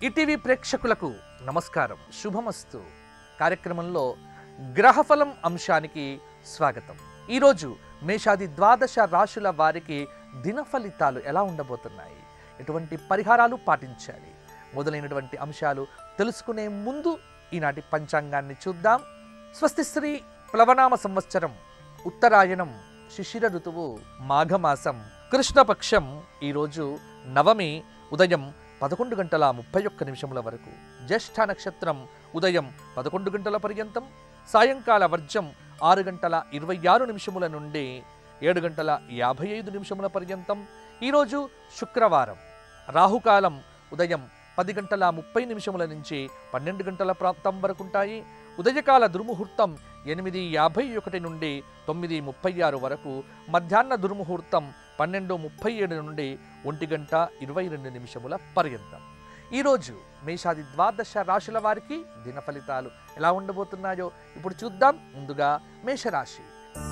ETV ప్రేక్షకులకు నమస్కారం. శుభమస్తు కార్యక్రమంలో గ్రహఫలం అంశానికి స్వాగతం. ఈరోజు మేషాది ద్వాదశ రాశుల వారికి దిన ఫలితాలు ఎలా ఉండబోతున్నాయి, ఎటువంటి పరిహారాలు పాటించాలి మొదలైనటువంటి అంశాలు తెలుసుకునే ముందు ఈనాటి పంచాంగాన్ని చూద్దాం. స్వస్తిశ్రీ ప్లవనామ సంవత్సరం ఉత్తరాయణం శిశిర ఋతువు మాఘమాసం కృష్ణపక్షం ఈరోజు నవమి ఉదయం 11:31 వరకు, జ్యేష్ఠ నక్షత్రం ఉదయం 11 గంటల పర్యంతం, సాయంకాల వర్జం 6:26 నుండి 7:55 పర్యంతం. ఈరోజు శుక్రవారం. రాహుకాలం ఉదయం 10:30 నుంచి 12 గంటల ప్రాంతం వరకు ఉంటాయి. ఉదయకాల దుర్ముహూర్తం 8:51 నుండి 9:36 వరకు, మధ్యాహ్న దుర్ముహూర్తం 12:37 నుండి 1:22 పర్యంతం. ఈరోజు మేషాది ద్వాదశ రాశుల వారికి దిన ఫలితాలు ఎలా ఉండబోతున్నాయో ఇప్పుడు చూద్దాం. ముందుగా మేషరాశి.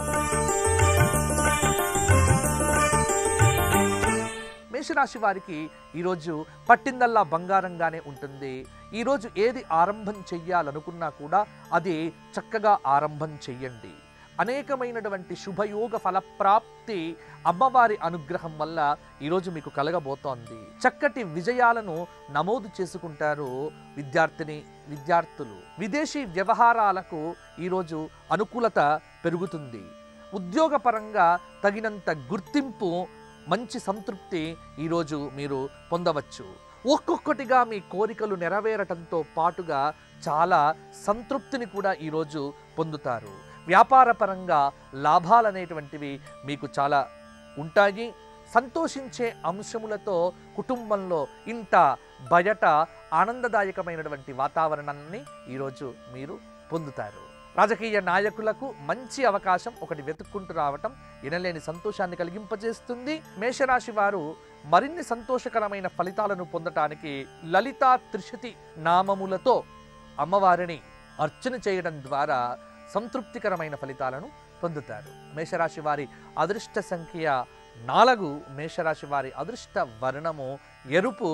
మేషరాశి వారికి ఈరోజు పట్టిందల్లా బంగారంగానే ఉంటుంది. ఈరోజు ఏది ఆరంభం చెయ్యాలనుకున్నా కూడా అది చక్కగా ఆరంభం చెయ్యండి. అనేకమైనటువంటి శుభయోగ ఫలప్రాప్తి అమ్మవారి అనుగ్రహం వల్ల ఈరోజు మీకు కలగబోతోంది. చక్కటి విజయాలను నమోదు చేసుకుంటారు విద్యార్థులు. విదేశీ వ్యవహారాలకు ఈరోజు అనుకూలత పెరుగుతుంది. ఉద్యోగపరంగా తగినంత గుర్తింపు, మంచి సంతృప్తి ఈరోజు మీరు పొందవచ్చు. ఒక్కొక్కటిగా మీ కోరికలు నెరవేరటంతో పాటుగా చాలా సంతృప్తిని కూడా ఈరోజు పొందుతారు. వ్యాపారపరంగా లాభాలనేటువంటివి మీకు చాలా ఉంటాయి. సంతోషించే అంశములతో కుటుంబంలో ఇంట బయట ఆనందదాయకమైనటువంటి వాతావరణాన్ని ఈరోజు మీరు పొందుతారు. రాజకీయ నాయకులకు మంచి అవకాశం ఒకటి వెతుక్కుంటూ రావటం ఎనలేని సంతోషాన్ని కలిగింపజేస్తుంది. మేషరాశి వారు మరిన్ని సంతోషకరమైన ఫలితాలను పొందటానికి లలితా త్రిశతి నామములతో అమ్మవారిని అర్చన చేయడం ద్వారా సంతృప్తికరమైన ఫలితాలను పొందుతారు. మేషరాశి వారి అదృష్ట సంఖ్య 4. మేషరాశి వారి అదృష్ట వర్ణము ఎరుపు.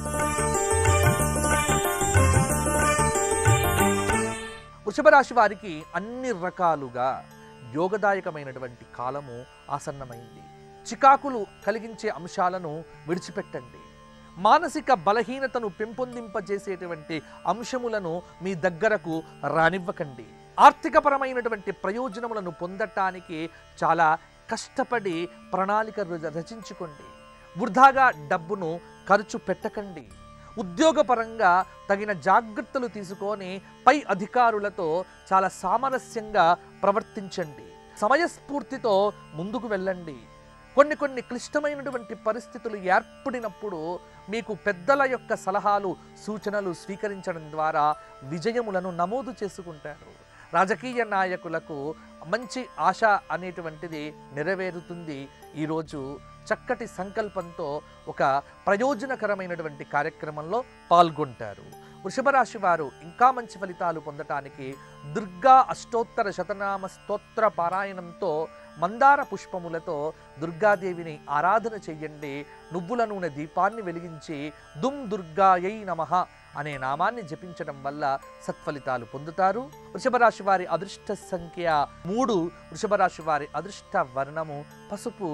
వృషభ రాశి వారికి అన్ని రకాలుగా యోగదాయకమైనటువంటి కాలము ఆసన్నమైంది. చికాకులు కలిగించే అంశాలను విడిచిపెట్టండి. మానసిక బలహీనతను పెంపొందింపజేసేటువంటి అంశములను మీ దగ్గరకు రానివ్వకండి. ఆర్థికపరమైనటువంటి ప్రయోజనములను పొందటానికి చాలా కష్టపడి ప్రణాళిక రచించుకోండి. వృధాగా డబ్బును ఖర్చు పెట్టకండి. ఉద్యోగపరంగా తగిన జాగ్రత్తలు తీసుకొని పై అధికారులతో చాలా సామరస్యంగా ప్రవర్తించండి. సమయస్ఫూర్తితో ముందుకు వెళ్ళండి. కొన్ని క్లిష్టమైనటువంటి పరిస్థితులు ఏర్పడినప్పుడు మీకు పెద్దల యొక్క సలహాలు, సూచనలు స్వీకరించడం ద్వారా విజయములను నమోదు చేసుకుంటారు. రాజకీయ నాయకులకు మంచి ఆశ అనేటువంటిది నెరవేరుతుంది. ఈరోజు చక్కటి సంకల్పంతో ఒక ప్రయోజనకరమైనటువంటి కార్యక్రమంలో పాల్గొంటారు. వృషభ రాశి వారు ఇంకా మంచి ఫలితాలు పొందటానికి దుర్గా అష్టోత్తర శతనామ స్తోత్ర పారాయణంతో, మందార పుష్పములతో దుర్గాదేవిని ఆరాధన చెయ్యండి. నువ్వుల నూనె దీపాన్ని వెలిగించి దుమ్ దుర్గాయై నమః అనే నామాన్ని జపించడం వల్ల సత్ఫలితాలు పొందుతారు. వృషభ రాశి వారి అదృష్ట సంఖ్య 3. వృషభ రాశి వారి అదృష్ట వర్ణము పసుపు.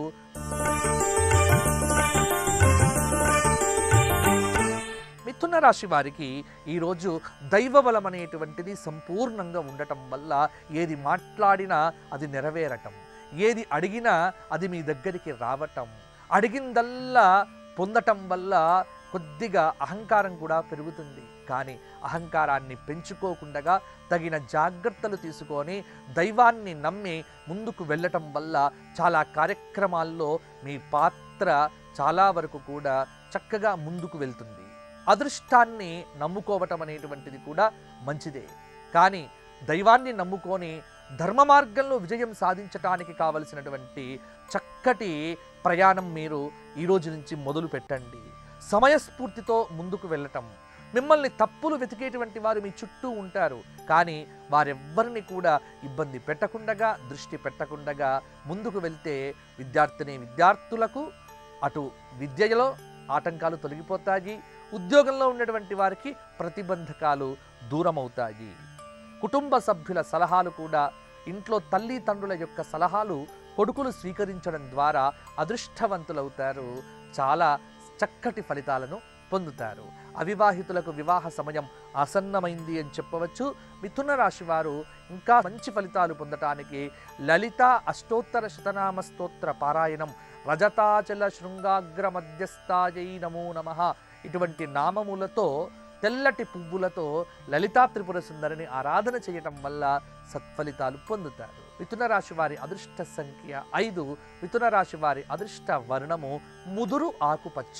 మిథున రాశి వారికి ఈరోజు దైవబలం అనేటువంటిది సంపూర్ణంగా ఉండటం వల్ల ఏది మాట్లాడినా అది నెరవేరటం, ఏది అడిగినా అది మీ దగ్గరికి రావటం, అడిగిందల్లా పొందటం వల్ల కొద్దిగా అహంకారం కూడా పెరుగుతుంది. కానీ అహంకారాన్ని పెంచుకోకుండా తగిన జాగ్రత్తలు తీసుకొని దైవాన్ని నమ్మి ముందుకు వెళ్ళటం వల్ల చాలా కార్యక్రమాల్లో మీ పాత్ర చాలా వరకు కూడా చక్కగా ముందుకు వెళ్తుంది. అదృష్టాన్ని నమ్ముకోవటం అనేటువంటిది కూడా మంచిదే. కానీ దైవాన్ని నమ్ముకొని ధర్మ మార్గంలో విజయం సాధించటానికి కావలసినటువంటి చక్కటి ప్రయాణం మీరు ఈరోజు నుంచి మొదలు పెట్టండి. సమయస్ఫూర్తితో ముందుకు వెళ్ళటం. మిమ్మల్ని తప్పులు వెతికేటువంటి వారు మీ చుట్టూ ఉంటారు. కానీ వారెవ్వరిని కూడా ఇబ్బంది పెట్టకుండా, దృష్టి పెట్టకుండా ముందుకు వెళ్తే విద్యార్థులకు అటు విద్యలో ఆటంకాలు తొలగిపోతాయి. ఉద్యోగంలో ఉన్నటువంటి వారికి ప్రతిబంధకాలు దూరమవుతాయి. కుటుంబ సభ్యుల సలహాలు కూడా, ఇంట్లో తల్లిదండ్రుల యొక్క సలహాలు కొడుకులు స్వీకరించడం ద్వారా అదృష్టవంతులవుతారు. చాలా చక్కటి ఫలితాలను పొందుతారు. అవివాహితులకు వివాహ సమయం ఆసన్నమైంది అని చెప్పవచ్చు. మిథున రాశి వారు ఇంకా మంచి ఫలితాలు పొందటానికి లలిత అష్టోత్తర శతనామ స్తోత్ర పారాయణం, రజతాచల శృంగాగ్ర మధ్యస్థాయై నమో నమః ఇటువంటి నామములతో, తెల్లటి పువ్వులతో లలితా త్రిపుర సుందరిని ఆరాధన చేయటం వల్ల సత్ఫలితాలు పొందుతారు. మిథున రాశి వారి అదృష్ట సంఖ్య 5. మిథున రాశి వారి అదృష్ట వర్ణము ముదురు ఆకుపచ్చ.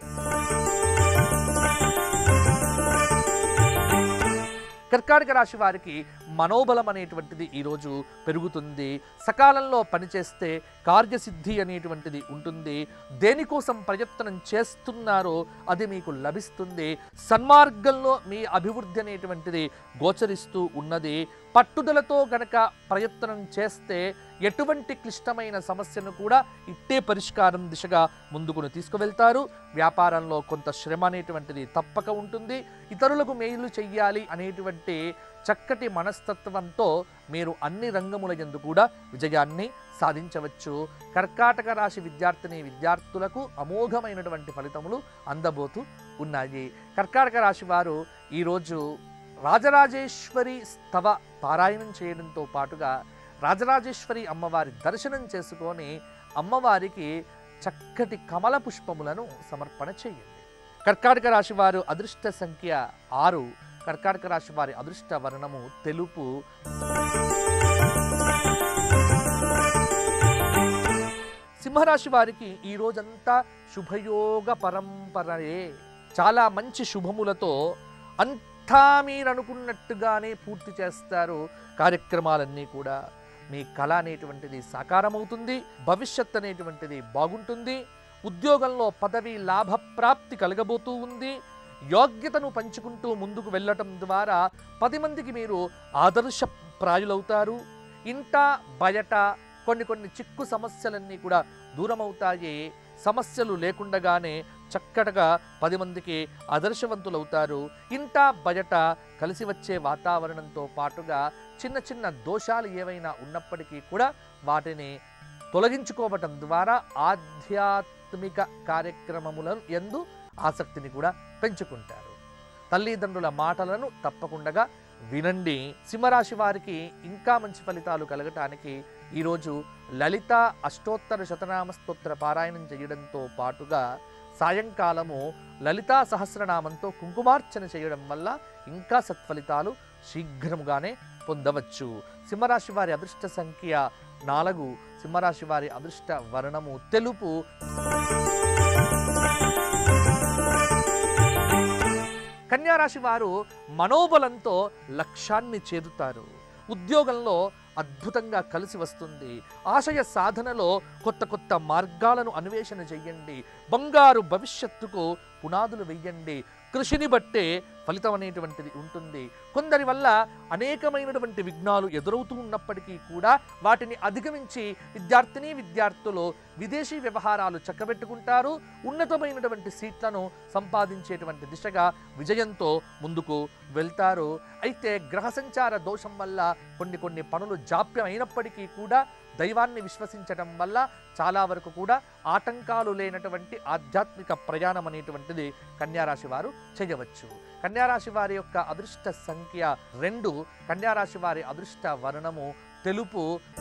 కర్కాటక రాశి వారికి మనోబలం అనేటువంటిది ఈరోజు పెరుగుతుంది. సకాలంలో పనిచేస్తే కార్యసిద్ధి అనేటువంటిది ఉంటుంది. దేనికోసం ప్రయత్నం చేస్తున్నారో అది మీకు లభిస్తుంది. సన్మార్గంలో మీ అభివృద్ధి అనేటువంటిది గోచరిస్తూ ఉన్నది. పట్టుదలతో గనక ప్రయత్నం చేస్తే ఎటువంటి క్లిష్టమైన సమస్యను కూడా ఇట్టే పరిష్కారం దిశగా ముందుకు తీసుకువెళ్తారు. వ్యాపారంలో కొంత శ్రమ అనేటువంటిది తప్పక ఉంటుంది. ఇతరులకు మేలు చెయ్యాలి అనేటువంటి చక్కటి మనస్తత్వంతో మీరు అన్ని రంగముల యందు కూడా విజయాన్ని సాధించవచ్చు. కర్కాటక రాశి విద్యార్థిని విద్యార్థులకు అమోఘమైనటువంటి ఫలితములు అందబోతూ ఉన్నాయి. కర్కాటక రాశి వారు ఈరోజు రాజరాజేశ్వరి స్తవ పారాయణం చేయడంతో పాటుగా రాజరాజేశ్వరి అమ్మవారి దర్శనం చేసుకొని అమ్మవారికి చక్కటి కమల పుష్పములను సమర్పణ చేయండి. కర్కాటక రాశి వారు అదృష్ట సంఖ్య 6. కర్కాటక రాశి వారి అదృష్ట వర్ణము తెలుపు. సింహరాశి వారికి ఈ రోజంతా శుభయోగ పరంపరయే. చాలా మంచి శుభములతో అంతా మీరు అనుకున్నట్టుగానే పూర్తి చేస్తారు. కార్యక్రమాలన్నీ కూడా మీ కళ అనేటువంటిది సాకారమవుతుంది. భవిష్యత్ అనేటువంటిది బాగుంటుంది. ఉద్యోగంలో పదవి లాభ ప్రాప్తి కలగబోతూ ఉంది. యోగ్యతను పంచుకుంటూ ముందుకు వెళ్ళటం ద్వారా 10 మందికి మీరు ఆదర్శప్రాయులవుతారు. ఇంట బయట కొన్ని చిక్కు సమస్యలన్నీ కూడా దూరమవుతాయి. సమస్యలు లేకుండగానే చక్కటగా 10 మందికి ఆదర్శవంతులవుతారు. ఇంట బయట కలిసి వచ్చే వాతావరణంతో పాటుగా చిన్న దోషాలు ఏవైనా ఉన్నప్పటికీ కూడా వాటిని తొలగించుకోవటం ద్వారా ఆధ్యాత్మిక కార్యక్రమముల యందు ఆసక్తిని కూడా పెంచుకుంటారు. తల్లిదండ్రుల మాటలను తప్పకుండా వినండి. సింహరాశి వారికి ఇంకా మంచి ఫలితాలు కలగటానికి ఈరోజు లలిత అష్టోత్తర శతనామ స్తోత్ర పారాయణం చేయడంతో పాటుగా సాయంకాలము లలితా సహస్రనామంతో కుంకుమార్చన చేయడం వల్ల ఇంకా సత్ఫలితాలు శీఘ్రముగానే పొందవచ్చు. సింహరాశి వారి అదృష్ట సంఖ్య 4. సింహరాశి వారి అదృష్ట వర్ణము తెలుపు. కన్యారాశి వారు మనోబలంతో లక్ష్యాన్ని చేరుతారు. ఉద్యోగంలో అద్భుతంగా కలిసి వస్తుంది. ఆశయ సాధనలో కొత్త మార్గాలను అన్వేషణ చెయ్యండి. బంగారు భవిష్యత్తుకు పునాదులు వెయ్యండి. కృషిని బట్టే ఫలితం అనేటువంటిది ఉంటుంది. కొందరి వల్ల అనేకమైనటువంటి విఘ్నాలు ఎదురవుతూ ఉన్నప్పటికీ కూడా వాటిని అధిగమించి విద్యార్థులు విదేశీ వ్యవహారాలు చక్కబెట్టుకుంటారు. ఉన్నతమైనటువంటి సీట్లను సంపాదించేటువంటి దిశగా విజయంతో ముందుకు వెళ్తారు. అయితే గ్రహ సంచార దోషం వల్ల కొన్ని పనులు జాప్యం అయినప్పటికీ కూడా దైవాన్ని విశ్వసించడం వల్ల చాలా వరకు కూడా ఆటంకాలు లేనటువంటి ఆధ్యాత్మిక ప్రయాణం అనేటువంటిది కన్యారాశి వారు చేయవచ్చు. కన్యారాశి వారి యొక్క అదృష్ట సంఖ్య 2. కన్యారాశి వారి అదృష్ట వర్ణము తెలుపు.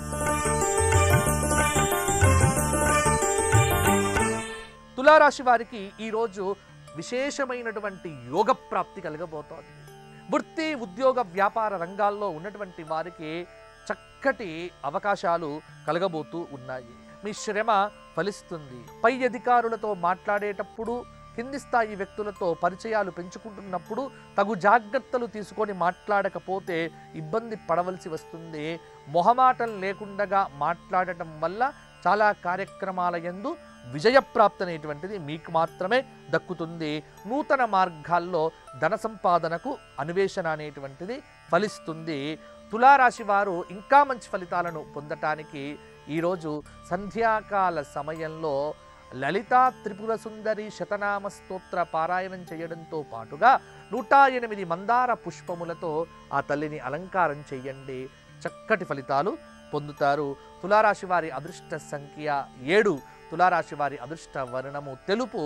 తులారాశి వారికి ఈరోజు విశేషమైనటువంటి యోగ ప్రాప్తి కలగబోతోంది. వృత్తి ఉద్యోగ వ్యాపార రంగాల్లో ఉన్నటువంటి వారికి చక్కటి అవకాశాలు కలగబోతూ ఉన్నాయి. మీ శ్రమ ఫలిస్తుంది. పై అధికారులతో మాట్లాడేటప్పుడు, కింది స్థాయి వ్యక్తులతో పరిచయాలు పెంచుకుంటున్నప్పుడు తగు జాగ్రత్తలు తీసుకొని మాట్లాడకపోతే ఇబ్బంది పడవలసి వస్తుంది. మొహమాటం లేకుండా మాట్లాడటం వల్ల చాలా కార్యక్రమాల యందు విజయప్రాప్తి అనేటువంటిది మీకు మాత్రమే దక్కుతుంది. నూతన మార్గాల్లో ధన సంపాదనకు అన్వేషణ అనేటువంటిది ఫలిస్తుంది. తులారాశి వారు ఇంకా మంచి ఫలితాలను పొందటానికి ఈరోజు సంధ్యాకాల సమయంలో లలితా త్రిపుర సుందరి శతనామ స్తోత్ర పారాయణం చేయడంతో పాటుగా 108 మందార పుష్పములతో ఆ తల్లిని అలంకారం చేయండి. చక్కటి ఫలితాలు పొందుతారు. తులారాశి వారి అదృష్ట సంఖ్య 7. తులారాశి వారి అదృష్ట వర్ణము తెలుపు.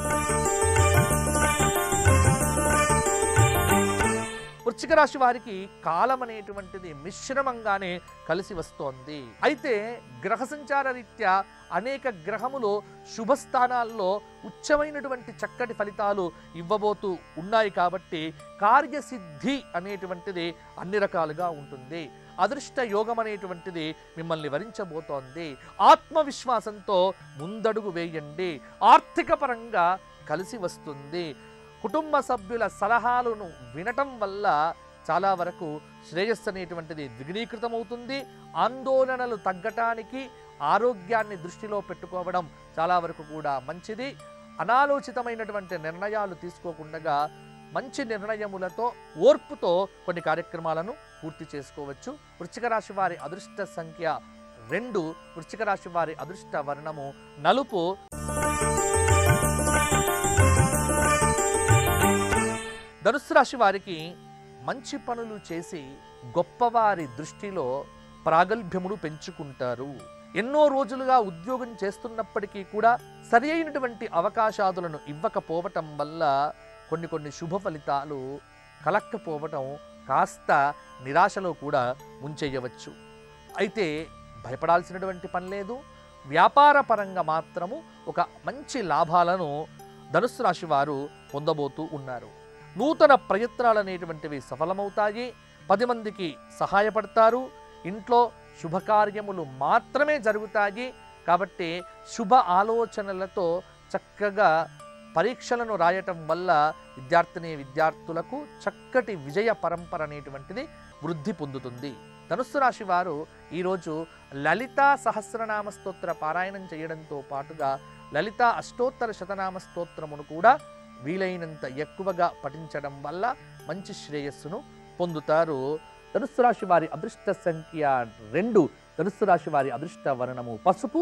వృశ్చిక రాశి వారికి కాలం అనేటువంటిది మిశ్రమంగానే కలిసి వస్తోంది. అయితే గ్రహ సంచార రీత్యా అనేక గ్రహములు శుభస్థానాల్లో ఉచ్చమైనటువంటి చక్కటి ఫలితాలు ఇవ్వబోతూ ఉన్నాయి కాబట్టి కార్యసిద్ధి అనేటువంటిది అన్ని రకాలుగా ఉంటుంది. అదృష్ట యోగం అనేటువంటిది మిమ్మల్ని వరించబోతోంది. ఆత్మవిశ్వాసంతో ముందడుగు వేయండి. ఆర్థిక పరంగా కలిసి వస్తుంది. కుటుంబ సభ్యుల సలహాలను వినటం వల్ల చాలా వరకు శ్రేయస్సు అనేటువంటిది ద్విగుణీకృతమవుతుంది. ఆందోళనలు తగ్గటానికి ఆరోగ్యాన్ని దృష్టిలో పెట్టుకోవడం చాలా వరకు కూడా మంచిది. అనాలోచితమైనటువంటి నిర్ణయాలు తీసుకోకుండా మంచి నిర్ణయములతో ఓర్పుతో కొన్ని కార్యక్రమాలను పూర్తి చేసుకోవచ్చు. వృశ్చిక రాశి వారి అదృష్ట సంఖ్య 2. వృశ్చిక రాశి వారి అదృష్ట వర్ణము నలుపు. ధనుస్సు రాశి వారికి మంచి పనులు చేసి గొప్పవారి దృష్టిలో ప్రాగల్భ్యమును పెంచుకుంటారు. ఎన్నో రోజులుగా ఉద్యోగం చేస్తున్నప్పటికీ కూడా సరి అయినటువంటి అవకాశాలను ఇవ్వకపోవటం వల్ల కొన్ని శుభ ఫలితాలు కలక్కపోవటం కాస్త నిరాశలో కూడా ముంచెయ్యవచ్చు. అయితే భయపడాల్సినటువంటి పని లేదు. వ్యాపార పరంగా మాత్రము ఒక మంచి లాభాలను ధనుస్సు రాశి వారు పొందబోతూ ఉన్నారు. నూతన ప్రయత్నాలు అనేటువంటివి సఫలమవుతాయి. 10 మందికి సహాయపడతారు. ఇంట్లో శుభకార్యములు మాత్రమే జరుగుతాయి. కాబట్టి శుభ ఆలోచనలతో చక్కగా పరీక్షలను రాయటం వల్ల విద్యార్థులకు చక్కటి విజయ పరంపర అనేటువంటిది వృద్ధి పొందుతుంది. ధనుస్సు రాశి వారు ఈరోజు లలితా సహస్రనామ స్తోత్ర పారాయణం చేయడంతో పాటుగా లలితా అష్టోత్తర శతనామ స్తోత్రమును కూడా వీలైనంత ఎక్కువగా పఠించడం వల్ల మంచి శ్రేయస్సును పొందుతారు. ధనుస్సు రాశి వారి అదృష్ట సంఖ్య 2. ధనుస్సు రాశి వారి అదృష్ట వర్ణము పసుపు.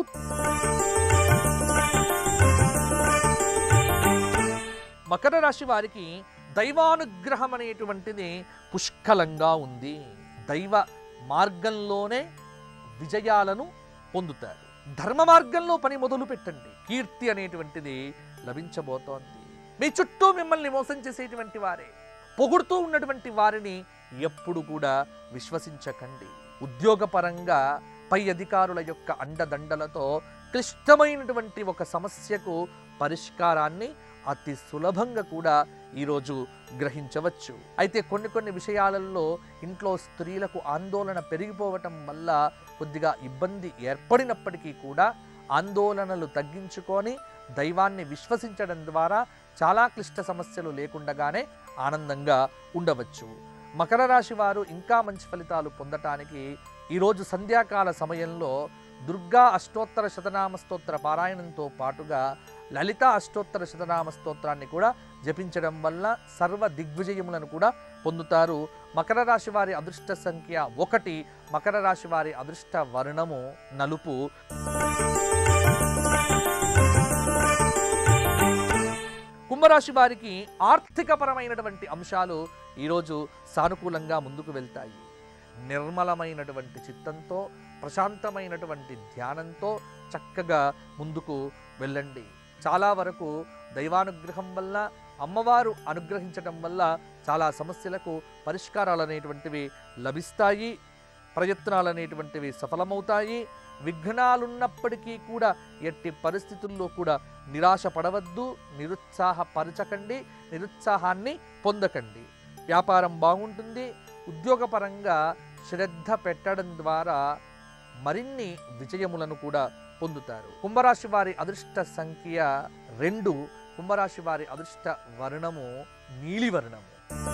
మకర రాశి వారికి దైవానుగ్రహం అనేటువంటిది పుష్కలంగా ఉంది. దైవ మార్గంలోనే విజయాలను పొందుతారు. ధర్మ మార్గంలో పని మొదలు పెట్టండి. కీర్తి అనేటువంటిది లభించబోతోంది. మీ చుట్టూ మిమ్మల్ని మోసం చేసేటువంటి వారే, పొగుడుతూ ఉన్నటువంటి వారిని ఎప్పుడు కూడా విశ్వసించకండి. ఉద్యోగపరంగా పై అధికారుల యొక్క అండదండలతో క్లిష్టమైనటువంటి ఒక సమస్యకు పరిష్కారాన్ని అతి సులభంగా కూడా ఈరోజు గ్రహించవచ్చు. అయితే కొన్ని విషయాలలో ఇంట్లో స్త్రీలకు ఆందోళన పెరిగిపోవటం వల్ల కొద్దిగా ఇబ్బంది ఏర్పడినప్పటికీ కూడా ఆందోళనలు తగ్గించుకొని దైవాన్ని విశ్వసించడం ద్వారా చాలా క్లిష్ట సమస్యలు లేకుండానే ఆనందంగా ఉండవచ్చు. మకర రాశి వారు ఇంకా మంచి ఫలితాలు పొందటానికి ఈరోజు సంధ్యాకాల సమయంలో దుర్గా అష్టోత్తర శతనామ స్తోత్ర పారాయణంతో పాటుగా లలిత అష్టోత్తర శతనామ స్తోత్రాన్ని కూడా జపించడం వల్ల సర్వ దిగ్విజయములను కూడా పొందుతారు. మకర రాశి వారి అదృష్ట సంఖ్య 1. మకర రాశి వారి అదృష్ట వర్ణము నలుపు. కుంభరాశి వారికి ఆర్థికపరమైనటువంటి అంశాలు ఈరోజు సానుకూలంగా ముందుకు వెళ్తాయి. నిర్మలమైనటువంటి చిత్తంతో ప్రశాంతమైనటువంటి ధ్యానంతో చక్కగా ముందుకు వెళ్ళండి. చాలా వరకు దైవానుగ్రహం వల్ల అమ్మవారు అనుగ్రహించడం వల్ల చాలా సమస్యలకు పరిష్కారాలు అనేటువంటివి లభిస్తాయి. ప్రయత్నాలు అనేటువంటివి సఫలమవుతాయి. విఘ్నాలున్నప్పటికీ కూడా ఎట్టి పరిస్థితుల్లో కూడా నిరాశ పడవద్దు. నిరుత్సాహపరచకండి. నిరుత్సాహాన్ని పొందకండి. వ్యాపారం బాగుంటుంది. ఉద్యోగపరంగా శ్రద్ధ పెట్టడం ద్వారా మరిన్ని విజయములను కూడా పొందుతారు. కుంభరాశి వారి అదృష్ట సంఖ్య 2. కుంభరాశి వారి అదృష్ట వర్ణము నీలివర్ణము.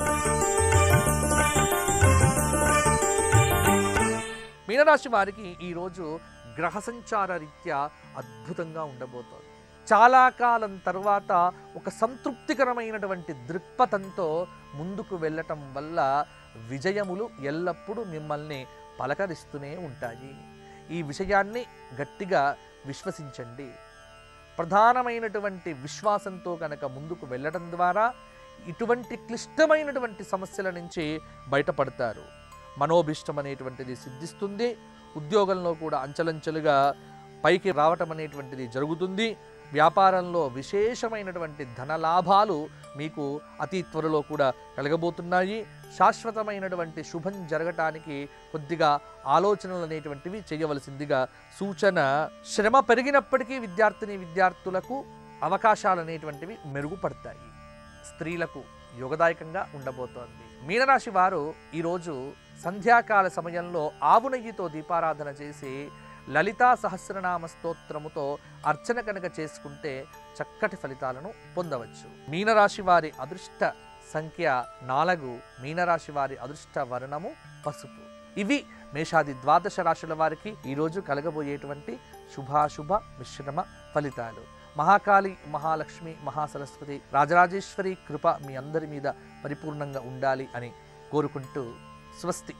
మీనరాశి వారికి ఈరోజు గ్రహ సంచార రీత్యా అద్భుతంగా ఉండబోతోంది. చాలా కాలం తర్వాత ఒక సంతృప్తికరమైనటువంటి దృక్పథంతో ముందుకు వెళ్ళటం వల్ల విజయములు ఎల్లప్పుడూ మిమ్మల్ని పలకరిస్తూనే ఉంటాయి. ఈ విషయాన్ని గట్టిగా విశ్వసించండి. ప్రధానమైనటువంటి విశ్వాసంతో కనుక ముందుకు వెళ్ళడం ద్వారా ఇటువంటి క్లిష్టమైనటువంటి సమస్యల నుంచి బయటపడతారు. మనోభిష్టం అనేటువంటిది సిద్ధిస్తుంది. ఉద్యోగంలో కూడా అంచెలంచెలుగా పైకి రావటం అనేటువంటిది జరుగుతుంది. వ్యాపారంలో విశేషమైనటువంటి ధనలాభాలు మీకు అతి త్వరలో కూడా కలగబోతున్నాయి. శాశ్వతమైనటువంటి శుభం జరగటానికి కొద్దిగా ఆలోచనలు అనేటువంటివి చేయవలసిందిగా సూచన. శ్రమ పెరిగినప్పటికీ విద్యార్థులకు అవకాశాలు అనేటువంటివి మెరుగుపడతాయి. స్త్రీలకు యోగదాయకంగా ఉండబోతోంది. మీనరాశి వారు ఈరోజు సంధ్యాకాల సమయంలో ఆవు నెయ్యితో దీపారాధన చేసి లలితా సహస్రనామ స్తోత్రముతో అర్చన కనుక చేసుకుంటే చక్కటి ఫలితాలను పొందవచ్చు. మీనరాశి వారి అదృష్ట సంఖ్య 4. మీనరాశి వారి అదృష్ట వర్ణము పసుపు. ఇవి మేషాది ద్వాదశ రాశుల వారికి ఈరోజు కలగబోయేటువంటి శుభాశుభ మిశ్రమ ఫలితాలు. మహాకాళి, మహాలక్ష్మి, మహాసరస్వతి, రాజరాజేశ్వరి కృప మీ అందరి మీద పరిపూర్ణంగా ఉండాలి అని కోరుకుంటూ స్వస్తి.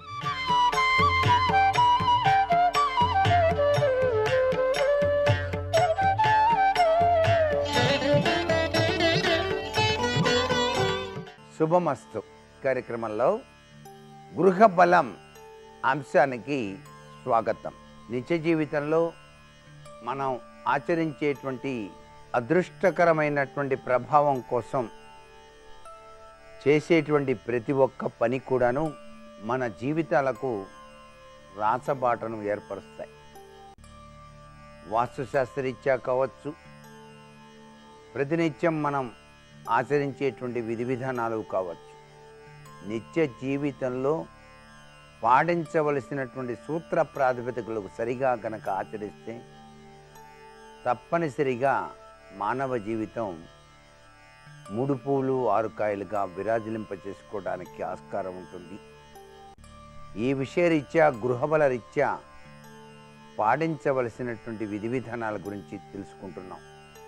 శుభమస్తు కార్యక్రమంలో గృహ బలం అంశానికి స్వాగతం. నిత్య జీవితంలో మనం ఆచరించేటువంటి అదృష్టకరమైనటువంటి ప్రభావం కోసం చేసేటువంటి ప్రతి ఒక్క పని కూడాను మన జీవితాలకు రాసబాటను ఏర్పరుస్తాయి. వాస్తుశాస్త్రరీత్యా కావచ్చు, ప్రతినిత్యం మనం ఆచరించేటువంటి విధి విధానాలు కావచ్చు, నిత్య జీవితంలో పాటించవలసినటువంటి సూత్ర ప్రాతిపదికలకు సరిగా గనక ఆచరిస్తే తప్పనిసరిగా మానవ జీవితం 3 పూలు 6 కాయలుగా విరాజిలింప చేసుకోవడానికి ఆస్కారం ఉంటుంది. ఈ విషయరీత్యా గృహబల రీత్యా పాటించవలసినటువంటి విధి విధానాల గురించి తెలుసుకుంటున్నాం.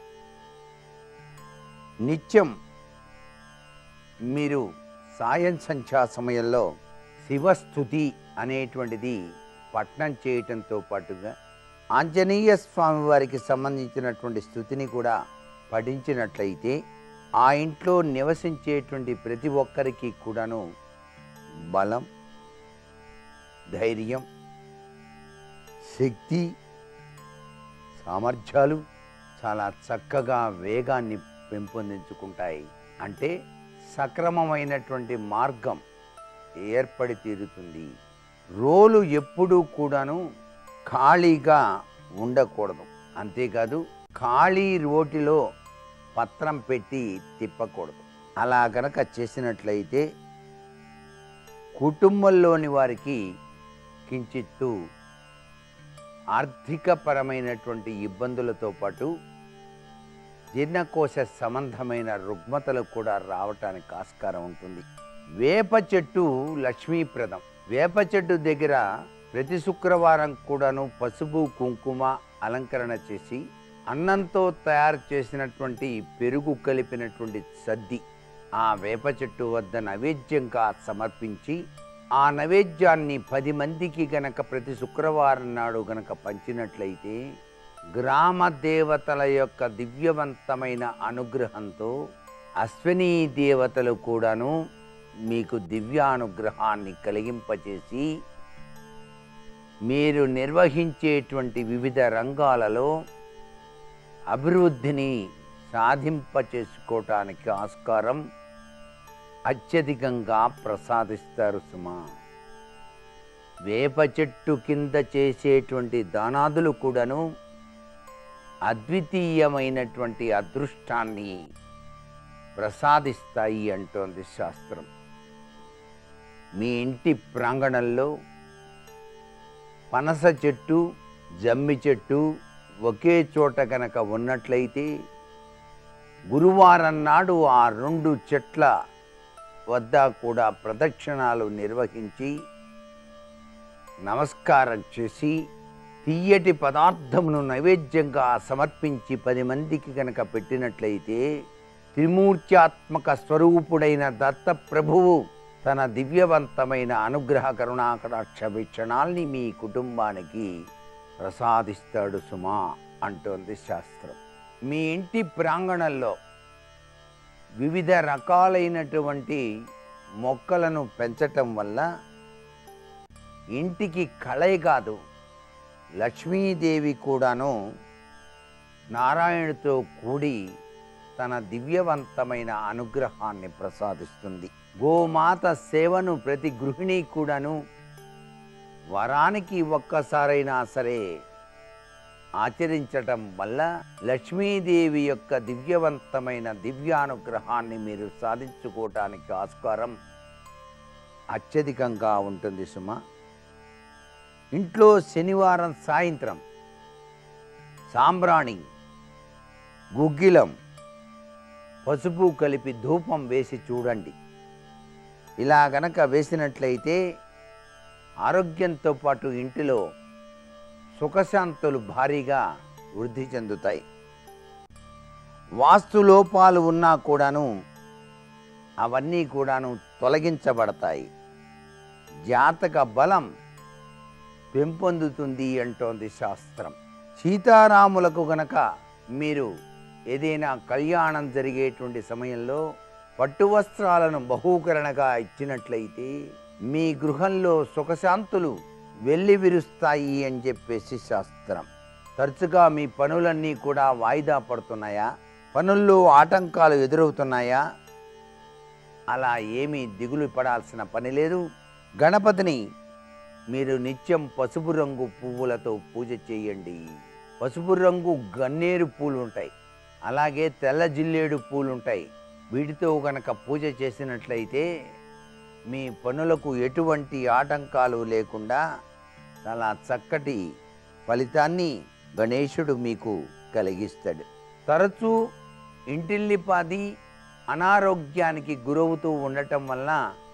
నిత్యం మీరు సాయం సంధ్యా సమయంలో శివస్తుతి అనేటువంటిది పఠనం చేయటంతో పాటుగా ఆంజనేయ స్వామి వారికి సంబంధించినటువంటి స్తుతిని కూడా పఠించినట్లయితే ఆ ఇంట్లో నివసించేటువంటి ప్రతి ఒక్కరికి కూడాను బలం, ధైర్యం, శక్తి, సామర్థ్యాలు చాలా చక్కగా వేగాన్ని పెంపొందించుకుంటాయి. అంటే సక్రమమైనటువంటి మార్గం ఏర్పడి తీరుతుంది. రోలు ఎప్పుడూ కూడాను ఖాళీగా ఉండకూడదు. అంతేకాదు ఖాళీ రోటిలో పత్రం పెట్టి తిప్పకూడదు. అలా గనక చేసినట్లయితే కుటుంబంలోని వారికి కించిత్తు ఆర్థికపరమైనటువంటి ఇబ్బందులతో పాటు జీర్ణకోశ సంబంధమైన రుగ్మతలు కూడా రావటానికి ఆస్కారం ఉంటుంది. వేప చెట్టు లక్ష్మీప్రదం. వేప చెట్టు దగ్గర ప్రతి శుక్రవారం కూడాను పసుపు కుంకుమ అలంకరణ చేసి అన్నంతో తయారు చేసినటువంటి పెరుగు కలిపినటువంటి సద్ది ఆ వేప చెట్టు వద్ద నైవేద్యంగా సమర్పించి ఆ నైవేద్యాన్ని 10 మందికి గనక ప్రతి శుక్రవారం నాడు గనక పంచినట్లయితే గ్రామ దేవతల యొక్క దివ్యవంతమైన అనుగ్రహంతో అశ్వినీ దేవతలు కూడాను మీకు దివ్యానుగ్రహాన్ని కలిగింపచేసి మీరు నిర్వహించేటువంటి వివిధ రంగాలలో అభివృద్ధిని సాధింపచేసుకోవటానికి ఆస్కారం అత్యధికంగా ప్రసాదిస్తారు సుమా. వేప చెట్టు కింద చేసేటువంటి దానాదులు కూడాను అద్వితీయమైనటువంటి అదృష్టాన్ని ప్రసాదిస్తాయి అంటోంది శాస్త్రం. మీ ఇంటి ప్రాంగణంలో పనస చెట్టు, జమ్మి చెట్టు ఒకే చోట కనుక ఉన్నట్లయితే గురువారం నాడు ఆ 2 చెట్ల వద్ద కూడా ప్రదక్షిణాలు నిర్వహించి నమస్కారం చేసి తీయటి పదార్థమును నైవేద్యంగా సమర్పించి 10 మందికి కనుక పెట్టినట్లయితే త్రిమూర్త్యాత్మక స్వరూపుడైన దత్త ప్రభువు తన దివ్యవంతమైన అనుగ్రహ కరుణాకటాక్ష వీక్షణాల్ని మీ కుటుంబానికి ప్రసాదిస్తాడు సుమా అంటోంది శాస్త్రం. మీ ఇంటి ప్రాంగణంలో వివిధ రకాలైనటువంటి మొక్కలను పెంచటం వల్ల ఇంటికి కళే కాదు, లక్ష్మీదేవి కూడాను నారాయణుడితో కూడి తన దివ్యవంతమైన అనుగ్రహాన్ని ప్రసాదిస్తుంది. గోమాత సేవను ప్రతి గృహిణి కూడాను వారానికి ఒక్కసారైనా సరే ఆచరించటం వల్ల లక్ష్మీదేవి యొక్క దివ్యవంతమైన దివ్యానుగ్రహాన్ని మీరు సాధించుకోవటానికి ఆస్కారం అత్యధికంగా ఉంటుంది సుమ. ఇంట్లో శనివారం సాయంత్రం సాంబ్రాణి, గుగ్గిలం, పసుపు కలిపి ధూపం వేసి చూడండి. ఇలా గనక వేసినట్లయితే ఆరోగ్యంతో పాటు ఇంటిలో సుఖశాంతులు భారీగా వృద్ధి చెందుతాయి. వాస్తు లోపాలు ఉన్నా కూడాను అవన్నీ కూడాను తొలగించబడతాయి. జాతక బలం పెంపొందుతుంది అంటోంది శాస్త్రం. సీతారాములకు గనక మీరు ఏదైనా కళ్యాణం జరిగేటువంటి సమయంలో పట్టు వస్త్రాలను బహూకరణగా ఇచ్చినట్లయితే మీ గృహంలో సుఖశాంతులు వెళ్ళి విరుస్తాయి అని చెప్పేసి శాస్త్రం. తరచుగా మీ పనులన్నీ కూడా వాయిదా పడుతున్నాయా? పనుల్లో ఆటంకాలు ఎదురవుతున్నాయా? అలా ఏమీ దిగులు పడాల్సిన పని లేదు. గణపతిని మీరు నిత్యం పసుపు రంగు పువ్వులతో పూజ చేయండి. పసుపు రంగు గన్నేరు పూలు ఉంటాయి, అలాగే తెల్ల జిల్లేడు పూలు ఉంటాయి. వీటితో గనక పూజ చేసినట్లయితే మీ పనులకు ఎటువంటి ఆటంకాలు లేకుండా చాలా చక్కటి ఫలితాన్ని గణేశుడు మీకు కలిగిస్తాడు. తరచూ ఇంటిల్లిపాది అనారోగ్యానికి గురవుతూ ఉండటం వల్ల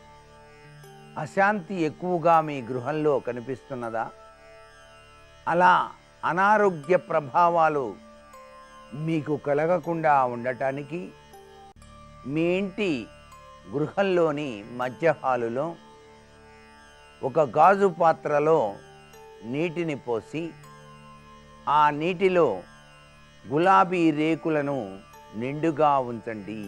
అశాంతి ఎక్కువగా మీ గృహంలో కనిపిస్తున్నదా? అలా అనారోగ్య ప్రభావాలు మీకు కలగకుండా ఉండటానికి మీ ఇంటి గృహంలోని మధ్య హాలులో ఒక గాజు పాత్రలో నీటిని పోసి ఆ నీటిలో గులాబీ రేకులను నిండుగా ఉంచండి.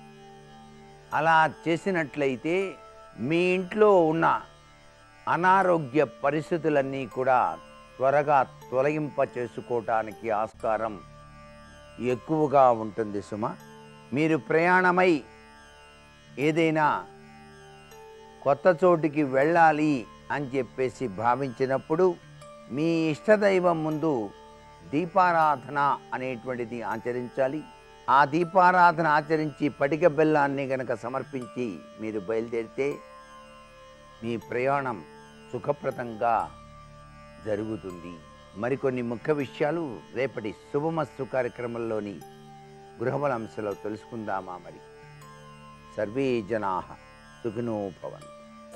అలా చేసినట్లయితే మీ ఇంట్లో ఉన్న అనారోగ్య పరిస్థితులన్నీ కూడా త్వరగా తొలగింప చేసుకోవటానికి ఆస్కారం ఎక్కువగా ఉంటుంది సుమ. మీరు ప్రయాణమై ఏదైనా కొత్త చోటికి వెళ్ళాలి అని చెప్పేసి భావించినప్పుడు మీ ఇష్టదైవం ముందు దీపారాధన అనేటువంటిది ఆచరించాలి. ఆ దీపారాధన ఆచరించి పటిక బెల్లాన్ని గనక సమర్పించి మీరు బయలుదేరితే మీ ప్రయాణం సుఖప్రదంగా జరుగుతుంది. మరికొన్ని ముఖ్య విషయాలు రేపటి శుభమస్తు కార్యక్రమంలోని గృహబలంశలో తెలుసుకుందామా? మరి సర్వే జనాః సుఖినో భవంతు.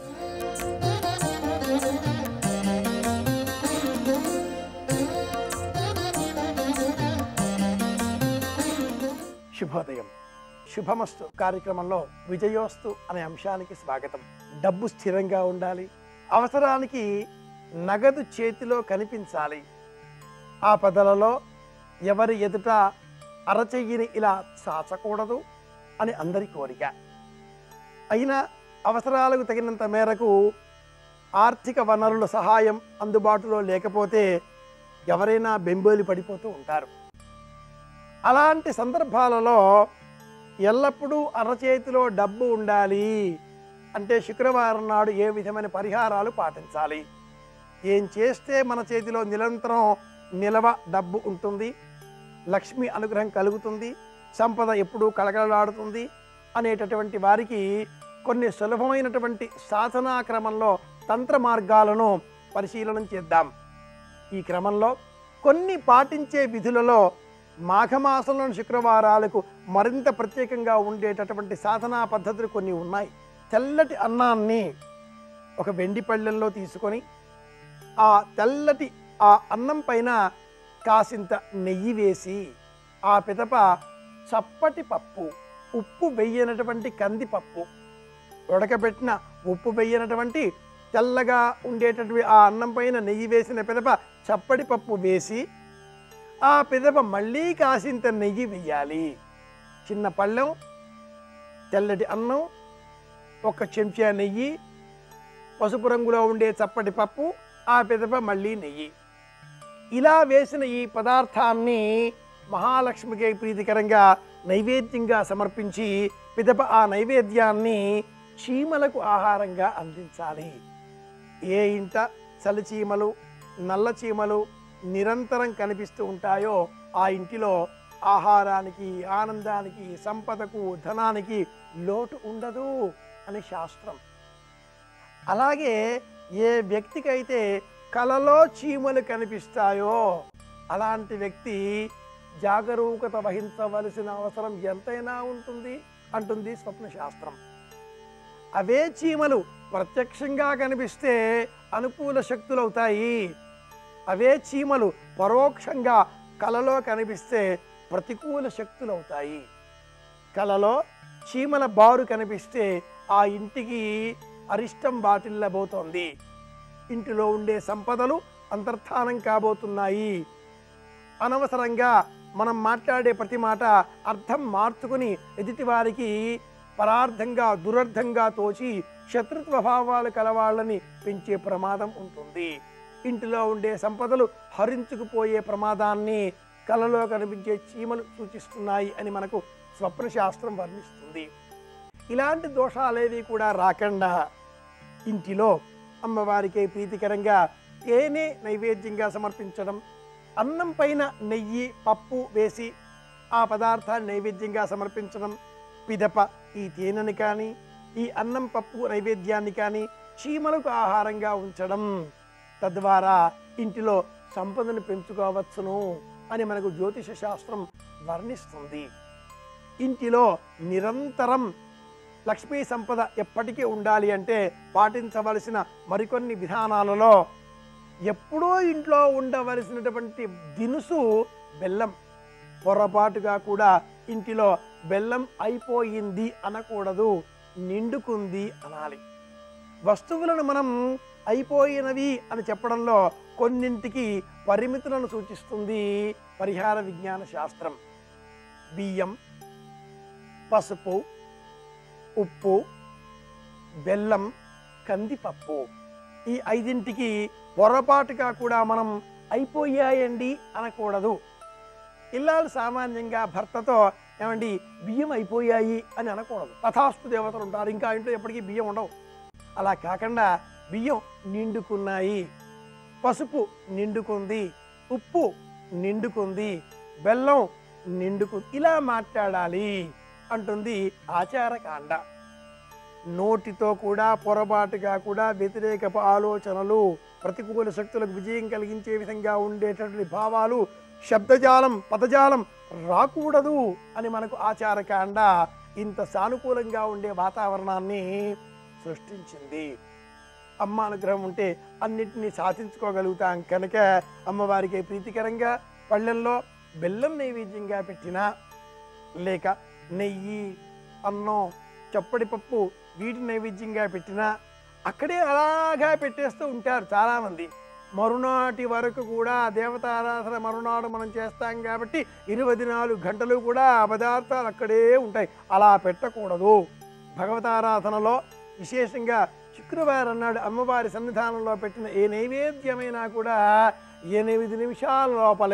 శుభోదయం. శుభమస్తు కార్యక్రమంలో విజయోస్తు అనే అంశానికి స్వాగతం. డబ్బు స్థిరంగా ఉండాలి, అవసరానికి నగదు చేతిలో కనిపించాలి. ఆ పదలలో ఎవరి ఎదుట అరచెయ్యిని ఇలా చాచకూడదు అని అందరి కోరిక. అయినా అవసరాలకు తగినంత మేరకు ఆర్థిక వనరుల సహాయం అందుబాటులో లేకపోతే ఎవరైనా బెంబేలు పడిపోతూ ఉంటారు. అలాంటి సందర్భాలలో ఎల్లప్పుడూ అరచేతిలో డబ్బు ఉండాలి అంటే శుక్రవారం నాడు ఏ విధమైన పరిహారాలు పాటించాలి? ఏం చేస్తే మన చేతిలో నిరంతరం నిలవ డబ్బు ఉంటుంది, లక్ష్మి అనుగ్రహం కలుగుతుంది, సంపద ఎప్పుడూ కళకళలాడుతుంది అనేటటువంటి వారికి కొన్ని సులభమైనటువంటి సాధనా క్రమంలో తంత్ర మార్గాలను పరిశీలన చేద్దాం. ఈ క్రమంలో కొన్ని పాటించే విధులలో మాఘమాసంలోని శుక్రవారాలకు మరింత ప్రత్యేకంగా ఉండేటటువంటి సాధనా పద్ధతులు కొన్ని ఉన్నాయి. తెల్లటి అన్నాన్ని ఒక వెండి పళ్ళెంలో తీసుకొని ఆ తెల్లటి ఆ అన్నం పైన కాసింత నెయ్యి వేసి ఆ పిదప చప్పటి పప్పు, ఉప్పు వేయనటువంటి కందిపప్పు, ఉడకబెట్టిన ఉప్పు వేయనటువంటి తెల్లగా ఉండేటటువంటి ఆ అన్నం పైన నెయ్యి వేసిన పిదప చప్పటి పప్పు వేసి ఆ పిదప మళ్ళీ కాసింత నెయ్యి వెయ్యాలి. చిన్న పళ్ళెం, తెల్లటి అన్నం, 1 చెంచా నెయ్యి, పసుపు రంగులో ఉండే చప్పటి పప్పు, ఆ పిదప మళ్ళీ నెయ్యి. ఇలా వేసిన ఈ పదార్థాన్ని మహాలక్ష్మికి ప్రీతికరంగా నైవేద్యంగా సమర్పించి పిదప ఆ నైవేద్యాన్ని చీమలకు ఆహారంగా అందించాలి. ఏ ఇంట చలిచీమలు, నల్ల చీమలు నిరంతరం కనిపిస్తూ ఉంటాయో ఆ ఇంటిలో ఆహారానికి, ఆనందానికి, సంపదకు, ధనానికి లోటు ఉండదు అని శాస్త్రం. అలాగే ఏ వ్యక్తికైతే కలలో చీమలు కనిపిస్తాయో అలాంటి వ్యక్తి జాగరూకత వహించవలసిన అవసరం ఎంతైనా ఉంటుంది అంటుంది స్వప్నశాస్త్రం. అవే చీమలు ప్రత్యక్షంగా కనిపిస్తే అనుకూల శక్తులు అవుతాయి. అవే చీమలు పరోక్షంగా కలలో కనిపిస్తే ప్రతికూల శక్తులు అవుతాయి. కలలో చీమల బారు కనిపిస్తే ఆ ఇంటికి అరిష్టం బాటిల్లబోతోంది. ఇంటిలో ఉండే సంపదలు అంతర్ధానం కాబోతున్నాయి. అనవసరంగా మనం మాట్లాడే ప్రతి మాట అర్థం మార్చుకుని ఎదుటివారికి పరార్థంగా, దురర్థంగా తోచి శత్రుత్వ భావాలు కలవాళ్ళని పెంచే ప్రమాదం ఉంటుంది. ఇంటిలో ఉండే సంపదలు హరించుకుపోయే ప్రమాదాన్ని కలలో కనిపించే చీమలు సూచిస్తున్నాయి అని మనకు స్వప్నశాస్త్రం వర్ణిస్తుంది. ఇలాంటి దోషాలేవి కూడా రాకుండా ఇంటిలో అమ్మవారికి ప్రీతికరంగా తేనె నైవేద్యంగా సమర్పించడం, అన్నం పైన నెయ్యి, పప్పు వేసి ఆ పదార్థాన్ని నైవేద్యంగా సమర్పించడం, పిదప ఈ తేనెని కానీ ఈ అన్నం పప్పు నైవేద్యాన్ని కానీ చీమలకు ఆహారంగా ఉంచడం, తద్వారా ఇంటిలో సంపదను పెంచుకోవచ్చును అని మనకు జ్యోతిష శాస్త్రం వర్ణిస్తుంది. ఇంటిలో నిరంతరం లక్ష్మీ సంపద ఎప్పటికీ ఉండాలి అంటే పాటించవలసిన మరికొన్ని విధానాలలో ఎప్పుడూ ఇంట్లో ఉండవలసినటువంటి దినుసు బెల్లం. పొరపాటుగా కూడా ఇంటిలో బెల్లం అయిపోయింది అనకూడదు, నిండుకుంది అనాలి. వస్తువులను మనం అయిపోయినవి అని చెప్పడంలో కొన్నింటికి పరిమితులను సూచిస్తుంది పరిహార విజ్ఞాన శాస్త్రం. బియ్యం, పసుపు, ఉప్పు, బెల్లం, కందిపప్పు, ఈ 5ంటికి పొరపాటుగా కూడా మనం అయిపోయాయండి అనకూడదు. ఇల్లాలు సామాన్యంగా భర్తతో ఏమండి బియ్యం అయిపోయాయి అని అనకూడదు. తథాస్తు దేవతలు ఉంటారు, ఇంకా ఇంట్లో ఎప్పటికీ బియ్యం ఉండవు. అలా కాకుండా బియ్యం నిండుకున్నాయి, పసుపు నిండుకుంది, ఉప్పు నిండుకుంది, బెల్లం నిండుకుంది, ఇలా మాట్లాడాలి అంటుంది ఆచారకాండ. నోటితో కూడా పొరపాటుగా కూడా వ్యతిరేకపు ఆలోచనలు, ప్రతికూల శక్తులకు విజయం కలిగించే విధంగా ఉండేటటువంటి భావాలు, శబ్దజాలం, పదజాలం రాకూడదు అని మనకు ఆచారకాండ ఇంత సానుకూలంగా ఉండే వాతావరణాన్ని సృష్టించింది. అమ్మ అనుగ్రహం ఉంటే అన్నిటినీ సాధించుకోగలుగుతాం కనుక అమ్మవారికి ప్రీతికరంగా పళ్ళెల్లో బెల్లం నైవేద్యంగా పెట్టినా, లేక నెయ్యి, అన్నం, చప్పడి పప్పు వీటి నైవేద్యంగా పెట్టినా అక్కడే అలాగా పెట్టేస్తూ ఉంటారు చాలామంది. మరునాటి వరకు కూడా దేవతారాధన మరునాడు మనం చేస్తాం కాబట్టి 24 గంటలు కూడా ఆ పదార్థాలు అక్కడే ఉంటాయి. అలా పెట్టకూడదు. భగవతారాధనలో విశేషంగా శుక్రవారం నాడు అమ్మవారి సన్నిధానంలో పెట్టిన ఏ నైవేద్యమైనా కూడా 8 నిమిషాల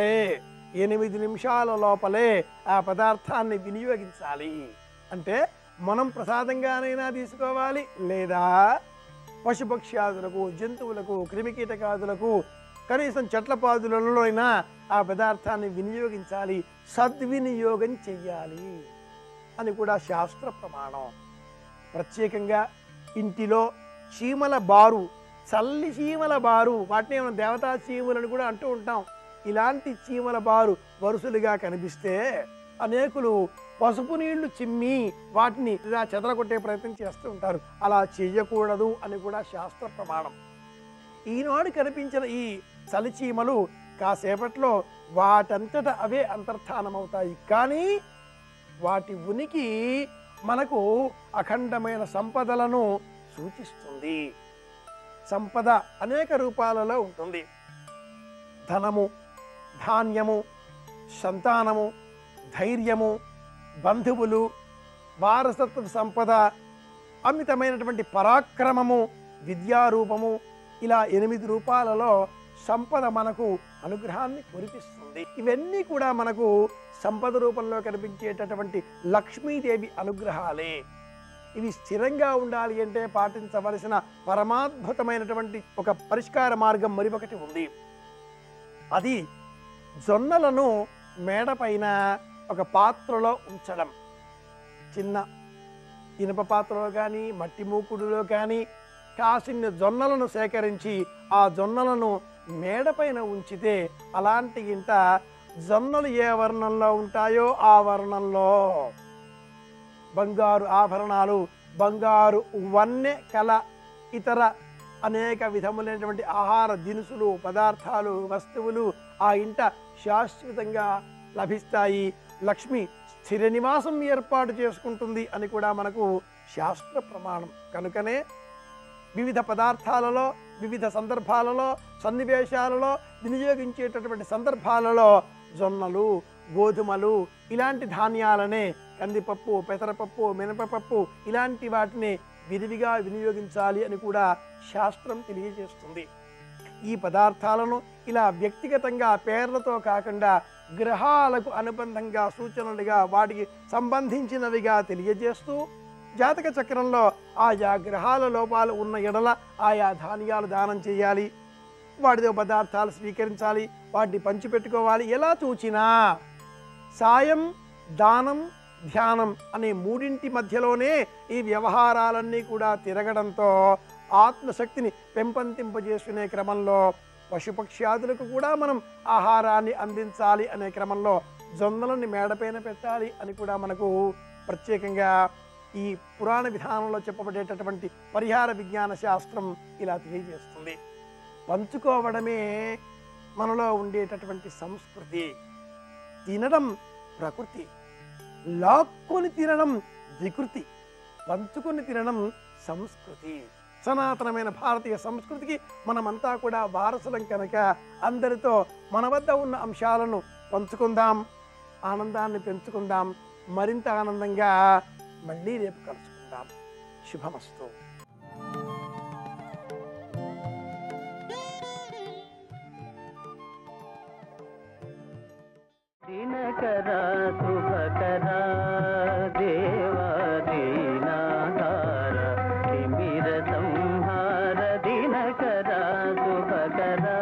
లోపలే ఆ పదార్థాన్ని వినియోగించాలి. అంటే మనం ప్రసాదంగానైనా తీసుకోవాలి, లేదా పశుపక్ష్యాదులకు, జంతువులకు, క్రిమికీటకాదులకు, కనీసం చెట్ల పాదులలో అయినా ఆ పదార్థాన్ని వినియోగించాలి, సద్వినియోగం చెయ్యాలి అని కూడా శాస్త్ర ప్రమాణం. ప్రత్యేకంగా ఇంటిలో చీమల బారు, చల్లి చీమల బారు, వాటిని మనం దేవతా చీమలను కూడా అంటూ ఉంటాం. ఇలాంటి చీమల బారు వరుసలుగా కనిపిస్తే అనేకులు పసుపు నీళ్లు చిమ్మి వాటిని ఇలా చెదరగొట్టే ప్రయత్నం చేస్తూ ఉంటారు. అలా చేయకూడదు అని కూడా శాస్త్ర ప్రమాణం. ఈనాడు కనిపించిన ఈ చలిచీమలు కాసేపట్లో వాటంతట అవే అంతర్ధానమవుతాయి. కానీ వాటి ఉనికి మనకు అఖండమైన సంపదలను సూచిస్తుంది. సంపద అనేక రూపాలలో ఉంటుంది. ధనము, ధాన్యము, సంతానము, ధైర్యము, బంధువులు, వారసత్వ సంపద, అమితమైనటువంటి పరాక్రమము, విద్యారూపము, ఇలా 8 రూపాలలో సంపద మనకు అనుగ్రహాన్ని కురిపిస్తుంది. ఇవన్నీ కూడా మనకు సంపద రూపంలో కనిపించేటటువంటి లక్ష్మీదేవి అనుగ్రహాలే. ఇవి స్థిరంగా ఉండాలి అంటే పాటించవలసిన పరమాద్భుతమైనటువంటి ఒక పరిష్కార మార్గం మరొకటి ఉంది. అది జొన్నలను మేడపైన ఒక పాత్రలో ఉంచడం. చిన్న ఇనుప పాత్రలో కానీ మట్టి మూకుడులో కానీ కాసిన్ని జొన్నలను సేకరించి ఆ జొన్నలను మేడపైన ఉంచితే అలాంటి ఇంట జొన్నలు ఏ వర్ణంలో ఉంటాయో ఆ వర్ణంలో బంగారు ఆభరణాలు, బంగారు వన్నె కల ఇతర అనేక విధములైనటువంటి ఆహార దినుసులు, పదార్థాలు, వస్తువులు ఆ ఇంట శాశ్వతంగా లభిస్తాయి. లక్ష్మి స్థిర నివాసం ఏర్పాటు చేసుకుంటుంది అని కూడా మనకు శాస్త్ర ప్రమాణం. కనుకనే వివిధ పదార్థాలలో, వివిధ సందర్భాలలో, సన్నివేశాలలో వినియోగించేటటువంటి సందర్భాలలో జొన్నలు, గోధుమలు ఇలాంటి ధాన్యాలనే, కందిపప్పు, పెసరపప్పు, మినపపప్పు ఇలాంటి వాటిని విరివిగా వినియోగించాలి అని కూడా శాస్త్రం తెలియజేస్తుంది. ఈ పదార్థాలను ఇలా వ్యక్తిగతంగా పేర్లతో కాకుండా గ్రహాలకు అనుబంధంగా సూచనలుగా వాటికి సంబంధించినవిగా తెలియజేస్తూ జాతక చక్రంలో ఆయా గ్రహాల లోపాలు ఉన్న ఎడల ఆయా ధాన్యాలు దానం చేయాలి, వాటితో పదార్థాలు స్వీకరించాలి, వాటిని పంచిపెట్టుకోవాలి. ఎలా చూచినా సాయం, దానం, ధ్యానం అనే మూడింటి మధ్యలోనే ఈ వ్యవహారాలన్నీ కూడా తిరగడంతో ఆత్మశక్తిని పెంపొందింపజేసుకునే క్రమంలో పశుపక్ష్యాదులకు కూడా మనం ఆహారాన్ని అందించాలి అనే క్రమంలో జొన్నలని మేడపైన పెట్టాలి అని కూడా మనకు ప్రత్యేకంగా ఈ పురాణ విధానంలో చెప్పబడేటటువంటి పరిహార విజ్ఞాన శాస్త్రం ఇలా తెలియజేస్తుంది. పంచుకోవడమే మనలో ఉండేటటువంటి సంస్కృతి. తినడం ప్రకృతి, లాక్కొని తినడం వికృతి, పంచుకొని తినడం సంస్కృతి. సనాతనమైన భారతీయ సంస్కృతికి మనమంతా కూడా వారసులం కనుక అందరితో మన వద్ద ఉన్న అంశాలను పంచుకుందాం, ఆనందాన్ని పెంచుకుందాం. మరింత ఆనందంగా మళ్ళీ రేపు కలుసుకుందాం. శుభమస్తు. దినకరా శుభకరా దేవా దీనాధార తిమిర సంహార దినకరా శుభకరా.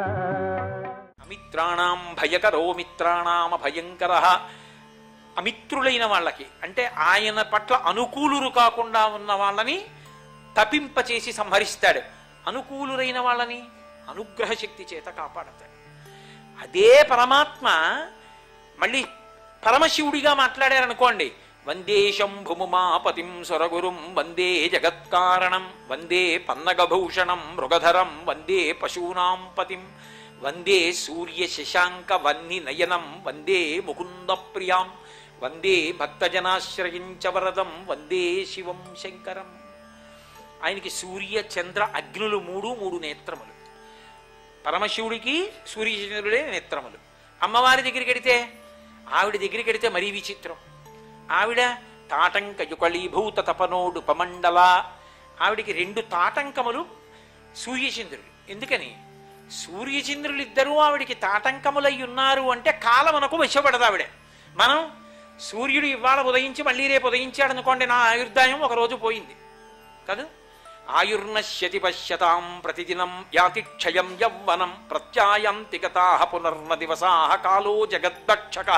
అమిత్రాణం భయకరో మిత్రాణామ భయంకరః. అమిత్రులైన వాళ్ళకి అంటే ఆయన పట్ల అనుకూలురు కాకుండా ఉన్న వాళ్ళని తపింపచేసి సంహరిస్తాడు, అనుకూలురైన వాళ్ళని అనుగ్రహ శక్తి చేత కాపాడతాడు. అదే పరమాత్మ మళ్ళీ పరమశివుడిగా మాట్లాడారనుకోండి, వందే శంభుముమాపతిం సురగురుం వందే జగత్కారణం వందే పన్నగభూషణం మృగధరం వందే పశూనాం పతిం వందే సూర్య శశాంక వన్ని నయనం వందే ముకుంద ప్రియాం వందే భక్తజనాశ్రయించ వరదం వందే శివం శంకరం. ఆయనకి సూర్య చంద్ర అగ్నులు మూడు నేత్రములు. పరమశివుడికి సూర్యచంద్రుడే నేత్రములు. అమ్మవారి దగ్గరికి వెడితే, ఆవిడ దగ్గరికి వెడితే మరీ విచిత్రం. ఆవిడ తాటంక యుకళీభూత తపనోడు పమండల. ఆవిడికి 2 తాటంకములు సూర్యచంద్రుడు. ఎందుకని? సూర్యచంద్రులిద్దరూ ఆవిడికి తాటంకములై ఉన్నారు అంటే కాలమునకు వశపడదు ఆవిడే. మనం సూర్యుడు ఇవాళ ఉదయించి మళ్ళీ రేపు ఉదయించాడు అనుకోండి, నా ఆయుర్దాయం ఒక రోజు పోయింది కాదు. ఆయుర్నశ్యతి పశ్యతాం ప్రతిదినం యాతి క్షయం యవ్వనం ప్రత్యాయంతి గతాః పునర్న దివసాః కాలో జగద్దక్షకః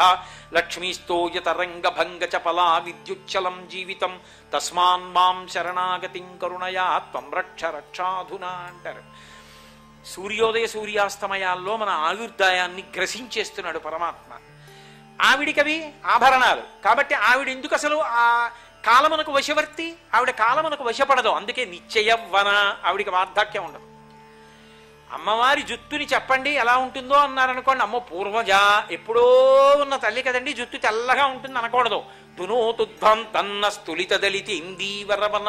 లక్ష్మీస్తోయతరంగభంగ చపలా విద్యుచ్చలం జీవితం తస్మాన్ మాం శరణాగతిం కరుణయా త్వం రక్ష రక్షాధునా అంటారు. సూర్యోదయ సూర్యాస్తమయాల్లో మన ఆయుర్దాయాన్ని గ్రసించేస్తున్నాడు పరమాత్మ. ఆవిడికవి ఆభరణాలు కాబట్టి ఆవిడ ఎందుకు అసలు ఆ కాలమునకు వశవర్తి? ఆవిడ కాలమునకు వశపడదు. అందుకే నిత్యయవ్వన, ఆవిడికి వార్ధక్యం ఉండదు. అమ్మవారి జుత్తుని చెప్పండి ఎలా ఉంటుందో అన్నారనుకోండి, అమ్మో పూర్వజ ఎప్పుడో ఉన్న తల్లి కదండి జుత్తు తెల్లగా ఉంటుంది అనకూడదు. తునోతుధ్వం తన్న స్థులిత దళితి ఇందీవరవనం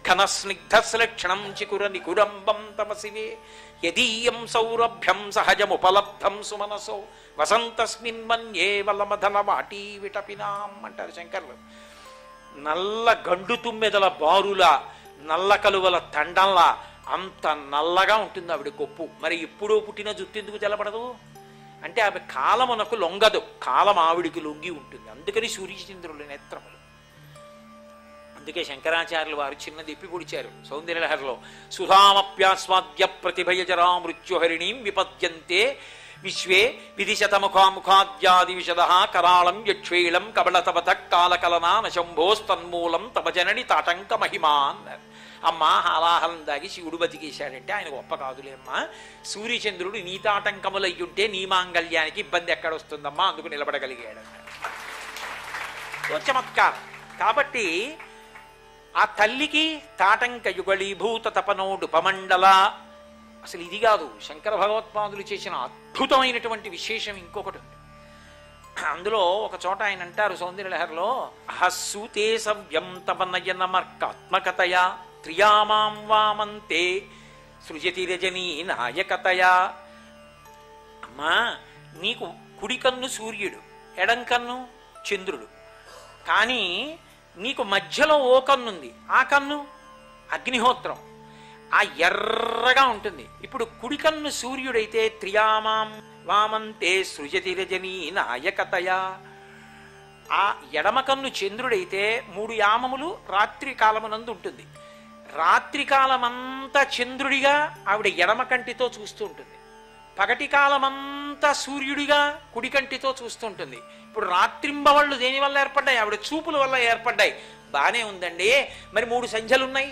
ఘనస్నిగ్ధశ్లక్షణం చికుర నికురంబం తమ శివే యదీయం సౌరభ్యం సహజముపలబ్ధం సుమనసో వసంతస్మిన్ మన్యే వలమధన వాటీ విటపినాం అంటారు శంకర్లు. నల్ల గండు తుమ్మెదల బారులా, నల్ల కలువల తండంలా అంత నల్లగా ఉంటుంది ఆవిడ కొప్పు. మరి ఎప్పుడో పుట్టిన జుట్టు ఎందుకు తెల్లబడదు అంటే ఆమె కాలమునకు లొంగదు, కాలం ఆవిడికి లొంగి ఉంటుంది. అందుకని సూర్యచంద్రుల నేత్రములు. అందుకే శంకరాచార్యులు వారు చిన్నది ఎప్పి పొడిచారు సౌందర్యలహరిలో, సుధామప్యాస్వాద్య ప్రతిభయజరా మృత్యుహరిణీం విపద్యంతే విశ్వే విధిశతముఖాముఖాద్యాది విశద కరాళం యక్షేళం కబళతవత కాలకలనా నశంభోస్తన్మూలం తమ జనని తాటంక మహిమా అన్నారు. అమ్మా హాలాహలం దాగి శివుడు బతికేశాడంటే ఆయన గొప్ప కాదులే అమ్మా, సూర్యచంద్రుడు నీ తాటంకములయ్యుంటే నీ మాంగళ్యానికి ఇబ్బంది ఎక్కడొస్తుందమ్మా, అందుకు నిలబడగలిగాడంట. చమత్కారం. కాబట్టి ఆ తల్లికి తాటంక యుగళీభూత తపనోడు పమండల. అసలు ఇది కాదు, శంకర భగవత్పాదులు చేసిన అద్భుతమైనటువంటి విశేషం ఇంకొకటి ఉంది. అందులో ఒక చోట ఆయన అంటారు సౌందర్యలహరిలో, అహస్సూతే సవ్యం తవ నయనమర్కాత్మకతయా త్రియామాం వామంతే సృజతి రజనీ నాయకతయా. అమ్మా, నీకు కుడి కన్ను సూర్యుడు, ఎడం కన్ను చంద్రుడు, కానీ నీకు మధ్యలో ఓ కన్నుంది, ఆ కన్ను అగ్నిహోత్రం, ఆ ఎర్రగా ఉంటుంది. ఇప్పుడు కుడి కన్ను సూర్యుడైతే త్రియామాం వామంతే సృజతి రజనీ నాయకతయా, ఆ ఎడమ కన్ను చంద్రుడైతే 3 యామములు రాత్రి కాలమునందు ఉంటుంది. రాత్రి కాలమంతా చంద్రుడిగా ఆవిడ ఎడమ కంటితో చూస్తూ ఉంటుంది, పగటి కాలమంతా సూర్యుడిగా కుడి కంటితో చూస్తూ ఉంటుంది. ఇప్పుడు రాత్రింబవళ్ళు దేని వల్ల ఏర్పడ్డాయి? ఆవిడ చూపుల వల్ల ఏర్పడ్డాయి. బానే ఉందండి, మరి 3 సంధ్యలు ఉన్నాయి.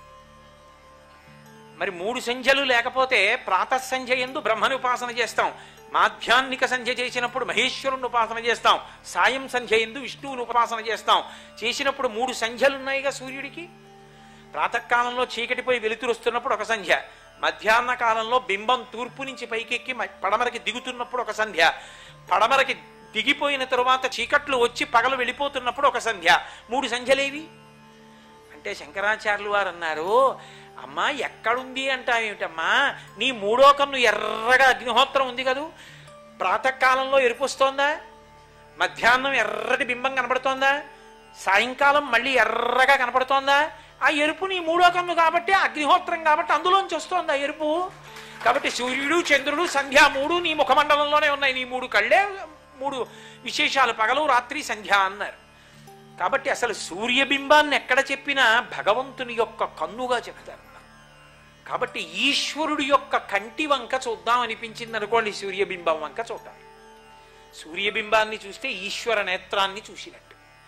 మరి 3 సంధ్యలు లేకపోతే ప్రాతఃసంధ్య యందు బ్రహ్మని ఉపాసన చేస్తాం, మాధ్యాన్నిక సంధ్య చేసినప్పుడు మహేశ్వరుని ఉపాసన చేస్తాం, సాయం సంధ్య యందు విష్ణువుని ఉపాసన చేస్తాం. చేసినప్పుడు 3 సంధ్యలున్నాయిగా సూర్యుడికి. ప్రాతకాలంలో చీకటిపోయి వెలుతురు వస్తున్నప్పుడు ఒక సంధ్య, మధ్యాహ్న కాలంలో బింబం తూర్పు నుంచి పైకెక్కి పడమరకి దిగుతున్నప్పుడు ఒక సంధ్య, పడమరకి దిగిపోయిన తరువాత చీకట్లు వచ్చి పగలు వెళ్ళిపోతున్నప్పుడు ఒక సంధ్య. 3 సంధ్యలేవి అంటే శంకరాచార్యులు వారు అన్నారు, అమ్మా ఎక్కడుంది అంటావేమిటమ్మా, నీ 3వ కన్ను ఎర్రగా అగ్నిహోత్రం ఉంది కదూ, ప్రాతకాలంలో ఎరుపు వస్తోందా, మధ్యాహ్నం ఎర్రటి బింబం కనపడుతోందా, సాయంకాలం మళ్ళీ ఎర్రగా కనపడుతోందా? ఆ ఎరుపు నీ 3వ కన్ను కాబట్టి, అగ్నిహోత్రం కాబట్టి అందులోంచి వస్తోంది ఆ ఎరుపు. కాబట్టి సూర్యుడు చంద్రుడు సంధ్య 3 నీ ముఖమండలంలోనే ఉన్నాయి. నీ 3 కళ్ళే 3 విశేషాలు, పగలు రాత్రి సంధ్య అన్నారు. కాబట్టి అసలు సూర్యబింబాన్ని ఎక్కడ చెప్పినా భగవంతుని యొక్క కన్నుగా చెప్తారు. కాబట్టి ఈశ్వరుడి యొక్క కంటి వంక చూద్దాం అనిపించింది అనుకోండి, సూర్యబింబం వంక చూడాలి. సూర్యబింబాన్ని చూస్తే ఈశ్వర నేత్రాన్ని చూసినట్టు.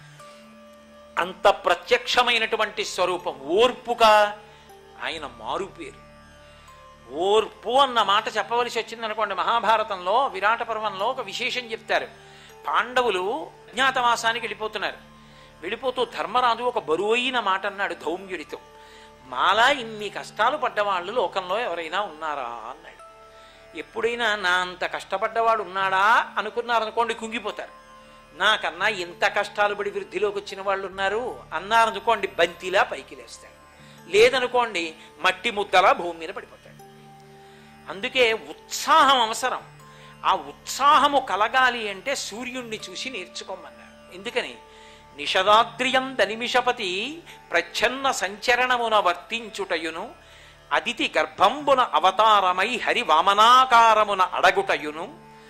అంత ప్రత్యక్షమైనటువంటి స్వరూపం. ఓర్పుగా ఆయన మారుపేరు. ఓర్పు అన్న మాట చెప్పవలసి వచ్చింది అనుకోండి, మహాభారతంలో విరాట పర్వంలో ఒక విశేషం చెప్తారు. పాండవులు అజ్ఞాతవాసానికి వెళ్ళిపోతున్నారు. వెళ్ళిపోతూ ధర్మరాజు ఒక బరువైన మాట అన్నాడు ధౌమ్యుడితో, మాలా ఇన్ని కష్టాలు పడ్డవాళ్ళు లోకంలో ఎవరైనా ఉన్నారా అన్నాడు. ఎప్పుడైనా నా అంత కష్టపడ్డవాడు ఉన్నాడా అనుకున్నారనుకోండి కుంగిపోతారు. నాకన్నా ఇంత కష్టాలు పడి వృద్ధిలోకి వచ్చిన వాళ్ళు ఉన్నారు అన్నారనుకోండి బంతిలా పైకి లేస్తాడు, లేదనుకోండి మట్టి ముద్దలా భూమి మీద పడిపోతాడు. అందుకే ఉత్సాహం అవసరం. ఆ ఉత్సాహము కలగాలి అంటే సూర్యుణ్ణి చూసి నేర్చుకోమన్నారు. ఎందుకని? నిషదాద్రియంద నిమిషపతి ప్రచ్ఛన్న సంచరణమున వర్తించుటయును, అదితి గర్భంబున అవతారమై హరి వామనాకారమున అడగుటయును,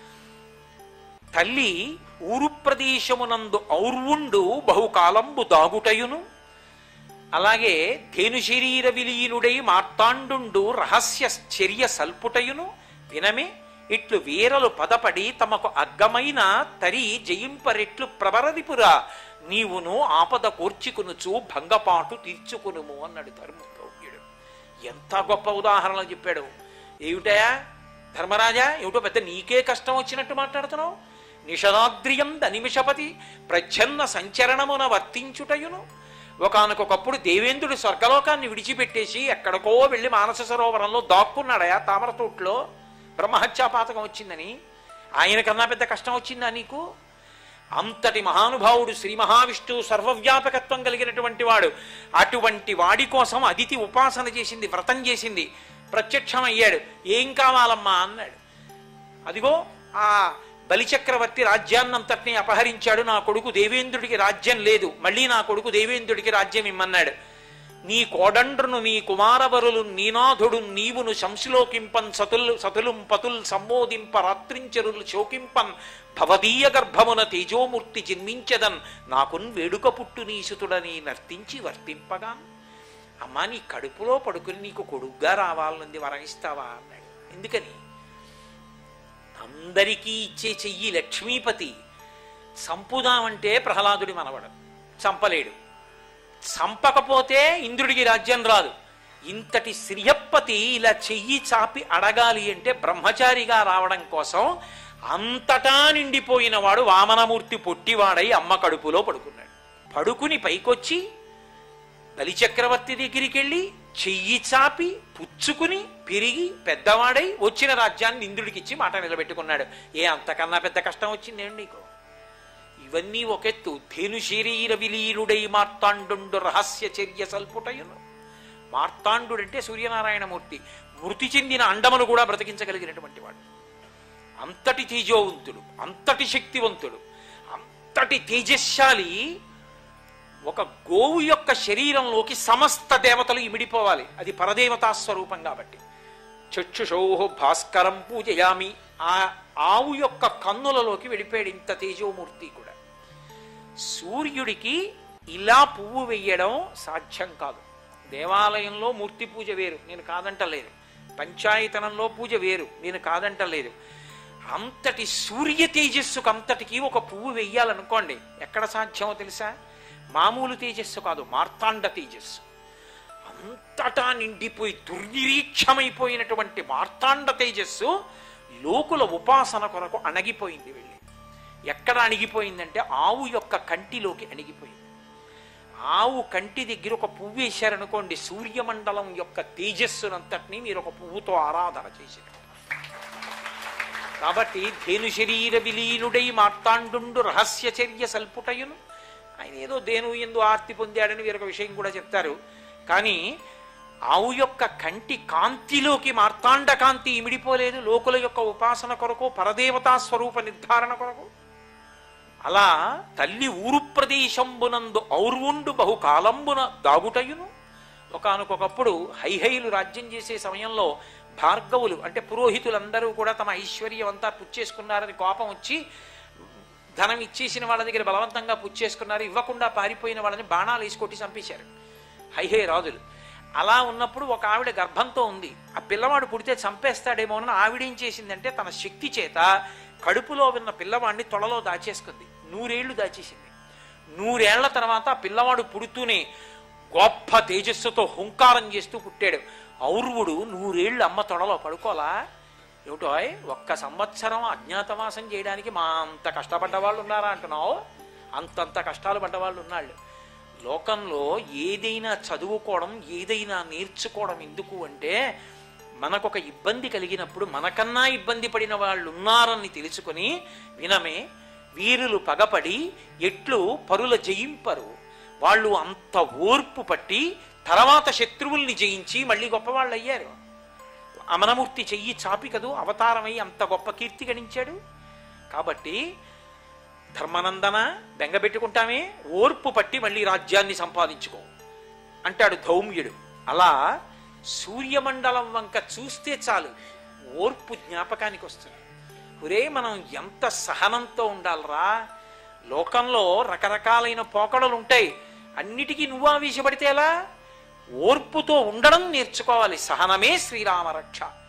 తల్లి ఊరు ప్రదేశమునందు ఔర్వుండు బహుకాలంబు దాగుటయును, అలాగే ధేను శరీర విలీనుడై మార్తాండు రహస్య చర్య సల్పుటయును, వినమే ఇట్లు వీరలు పదపడి తమకు అగ్గమైన తరి జయింపరెట్లు ప్రవరదిపురా, నీవును ఆపద కోర్చుకునుచు భంగపాటు తీర్చుకునుము అన్నాడు ధర్మగౌర్యుడు. ఎంత గొప్ప ఉదాహరణలు చెప్పాడు. ఏమిటయా ధర్మరాజా, ఏమిటో పెద్ద నీకే కష్టం వచ్చినట్టు మాట్లాడుతున్నావు. నిషదాద్రియంద నిమిషపతి ప్రచ్ఛన్న సంచరణమున వర్తించుటయును. ఒకానొకప్పుడు దేవేంద్రుడు స్వర్గలోకాన్ని విడిచిపెట్టేసి ఎక్కడికో వెళ్ళి మానస సరోవరంలో దాక్కున్నాడయా తామరతోట్లో, బ్రహ్మహత్యాపాతకం వచ్చిందని. ఆయన కన్నా పెద్ద కష్టం వచ్చిందా నీకు? అంతటి మహానుభావుడు శ్రీ మహావిష్ణువు సర్వవ్యాపకత్వం కలిగినటువంటి వాడు. అటువంటి వాడి కోసం అదితి ఉపాసన చేసింది, వ్రతం చేసింది. ప్రత్యక్షమయ్యాడు. ఏం కావాలమ్మా అన్నాడు. అదిగో ఆ బలిచక్రవర్తి రాజ్యాన్నంతటినీ అపహరించాడు, నా కొడుకు దేవేంద్రుడికి రాజ్యం లేదు, మళ్ళీ నా కొడుకు దేవేంద్రుడికి రాజ్యం ఇమ్మన్నాడు. నీ కోడండ్రును నీ కుమారవరులు నీనాథుడు నీవును శంశులోకింపన్ సతులుం పతుల్ సంబోధింప రాత్రించరులు శోకింపన్ భవదీయ గర్భమున తేజోమూర్తి జన్మించదన్ నాకున్ వేడుక పుట్టు నీసుతుడని నర్తించి వర్తింపగా. అమ్మా నీ కడుపులో పడుకుని నీకు కొడుగ్గా రావాలనుంది, వరమిస్తావా అన్నాడు. ఎందుకని? అందరికీ ఇచ్చే చెయ్యి లక్ష్మీపతి. చంపుదామంటే ప్రహ్లాదుడి మనవడు, చంపలేడు. చంపకపోతే ఇంద్రుడికి రాజ్యం రాదు. ఇంతటి శ్రియప్పతి ఇలా చెయ్యి చాపి అడగాలి అంటే బ్రహ్మచారిగా రావడం కోసం అంతటా నిండిపోయిన వాడు వామనమూర్తి పొట్టివాడై అమ్మ కడుపులో పడుకున్నాడు. పడుకుని పైకొచ్చి బలిచక్రవర్తి దగ్గరికి వెళ్ళి చెయ్యి చాపి పుచ్చుకుని పెరిగి పెద్దవాడై వచ్చిన రాజ్యాన్ని ఇంద్రుడికిచ్చి మాట నిలబెట్టుకున్నాడు. అంతకన్నా పెద్ద కష్టం వచ్చిందేంటి నీకు? ఇవన్నీ ఒకెత్తు. ధేను శరీర విలీనుడై మార్తాండు రహస్య చర్య సల్పుటయును. మార్తాండుడంటే సూర్యనారాయణమూర్తి, మృతి చెందిన అండమును కూడా బ్రతికించగలిగినటువంటి వాడు. అంతటి తేజోవంతుడు, అంతటి శక్తివంతుడు, అంతటి తేజశాలి. ఒక గోవు యొక్క శరీరంలోకి సమస్త దేవతలు ఇమిడిపోవాలి, అది పరదేవతా స్వరూపం కాబట్టి. చక్షుషోహ భాస్కరం పూజయామి, ఆ ఆవు యొక్క కన్నులలోకి వెళ్ళిపోయాడు ఇంత తేజోమూర్తి కూడా. సూర్యుడికి ఇలా పువ్వు వెయ్యడం సాధ్యం కాదు. దేవాలయంలో మూర్తి పూజ వేరు, నేను కాదంటలేదు. పంచాయతనంలో పూజ వేరు, నేను కాదంటలేదు. అంతటి సూర్య తేజస్సుకు అంతటికి ఒక పువ్వు వెయ్యాలనుకోండి, ఎక్కడ సాధ్యమో తెలుసా? మామూలు తేజస్సు కాదు, మార్తాండ తేజస్సు. అంతటా నిండిపోయి దుర్నిరీక్షమైపోయినటువంటి మార్తాండ తేజస్సు లోకుల ఉపాసన కొరకు అణగిపోయింది. వెళ్ళి ఎక్కడ అణిగిపోయిందంటే ఆవు యొక్క కంటిలోకి అణిగిపోయింది. ఆవు కంటి దగ్గర ఒక పువ్వు వేశారనుకోండి, సూర్యమండలం యొక్క తేజస్సునంతటినీ మీరు ఒక పువ్వుతో ఆరాధన చేశారు. కాబట్టి ధేను శరీర విలీనుడై మార్తాండు రహస్య చర్య సల్పుటయును. ఆయన ఏదో ధేను ఎందు ఆర్తి పొందాడని వేరొక విషయం కూడా చెప్తారు. కానీ ఆవు యొక్క కంటి కాంతిలోకి మార్తాండ కాంతి ఇమిడిపోలేదు లోకుల యొక్క ఉపాసన కొరకు, పరదేవతా స్వరూప నిర్ధారణ కొరకు. అలా తల్లి ఊరు ప్రదేశంబునందు ఔర్వుండు బహుకాలంబున దాగుటయును. ఒకానొకప్పుడు హైహైలు రాజ్యం చేసే సమయంలో భార్గవులు అంటే పురోహితులందరూ కూడా తమ ఐశ్వర్యం అంతా పుచ్చేసుకున్నారని కోపం వచ్చి ధనం ఇచ్చేసిన వాళ్ళ దగ్గర బలవంతంగా పుచ్చేసుకున్నారు. ఇవ్వకుండా పారిపోయిన వాళ్ళని బాణాలు వేసి కొట్టి చంపేశారు హైహై రాజులు. అలా ఉన్నప్పుడు ఒక ఆవిడ గర్భంతో ఉంది. ఆ పిల్లవాడు పుడితే చంపేస్తాడేమోనని ఆవిడేం చేసిందంటే తన శక్తి చేత కడుపులో ఉన్న పిల్లవాడిని తొడలో దాచేసుకుంది. 100 ఏళ్లు దాచేసింది. 100 ఏళ్ల తర్వాత ఆ పిల్లవాడు పుడుతూనే గొప్ప తేజస్సుతో హుంకారం చేస్తూ పుట్టాడు. ఔర్వుడు 100 ఏళ్ళు అమ్మ తొడలో పడుకోలా? ఏమిటో 1 సంవత్సరం అజ్ఞాతవాసం చేయడానికి మా అంత కష్టపడ్డ వాళ్ళు ఉన్నారా అంటున్నావు? అంతంత కష్టాలు పడ్డవాళ్ళు ఉన్నాళ్ళు. లోకంలో ఏదైనా చదువుకోవడం, ఏదైనా నేర్చుకోవడం ఎందుకు అంటే మనకొక ఇబ్బంది కలిగినప్పుడు మనకన్నా ఇబ్బంది పడిన వాళ్ళు ఉన్నారని తెలుసుకొని వినమే. వీరులు పగపడి ఎట్లు పరుల జయింపరు. వాళ్ళు అంత ఓర్పు పట్టి తర్వాత శత్రువుల్ని జయించి మళ్ళీ గొప్పవాళ్ళు అయ్యారు. అమనమూర్తి చెయ్యి చాపి కదూ అవతారమై అంత గొప్ప కీర్తి గణించాడు. కాబట్టి ధర్మనందన బెంగబెట్టుకుంటామే, ఓర్పు పట్టి మళ్ళీ రాజ్యాన్ని సంపాదించుకో అంటాడు ధౌమ్యుడు. అలా సూర్యమండలం వంక చూస్తే చాలు ఓర్పు జ్ఞాపకానికి వస్తుంది. ఒరే మనం ఎంత సహనంతో ఉండాలరా. లోకంలో రకరకాలైన పోకడలు ఉంటాయి, అన్నిటికీ నువ్వు ఆవేశపడితే ఎలా? ఓర్పుతో ఉండడం నేర్చుకోవాలి. సహనమే శ్రీరామ రక్ష.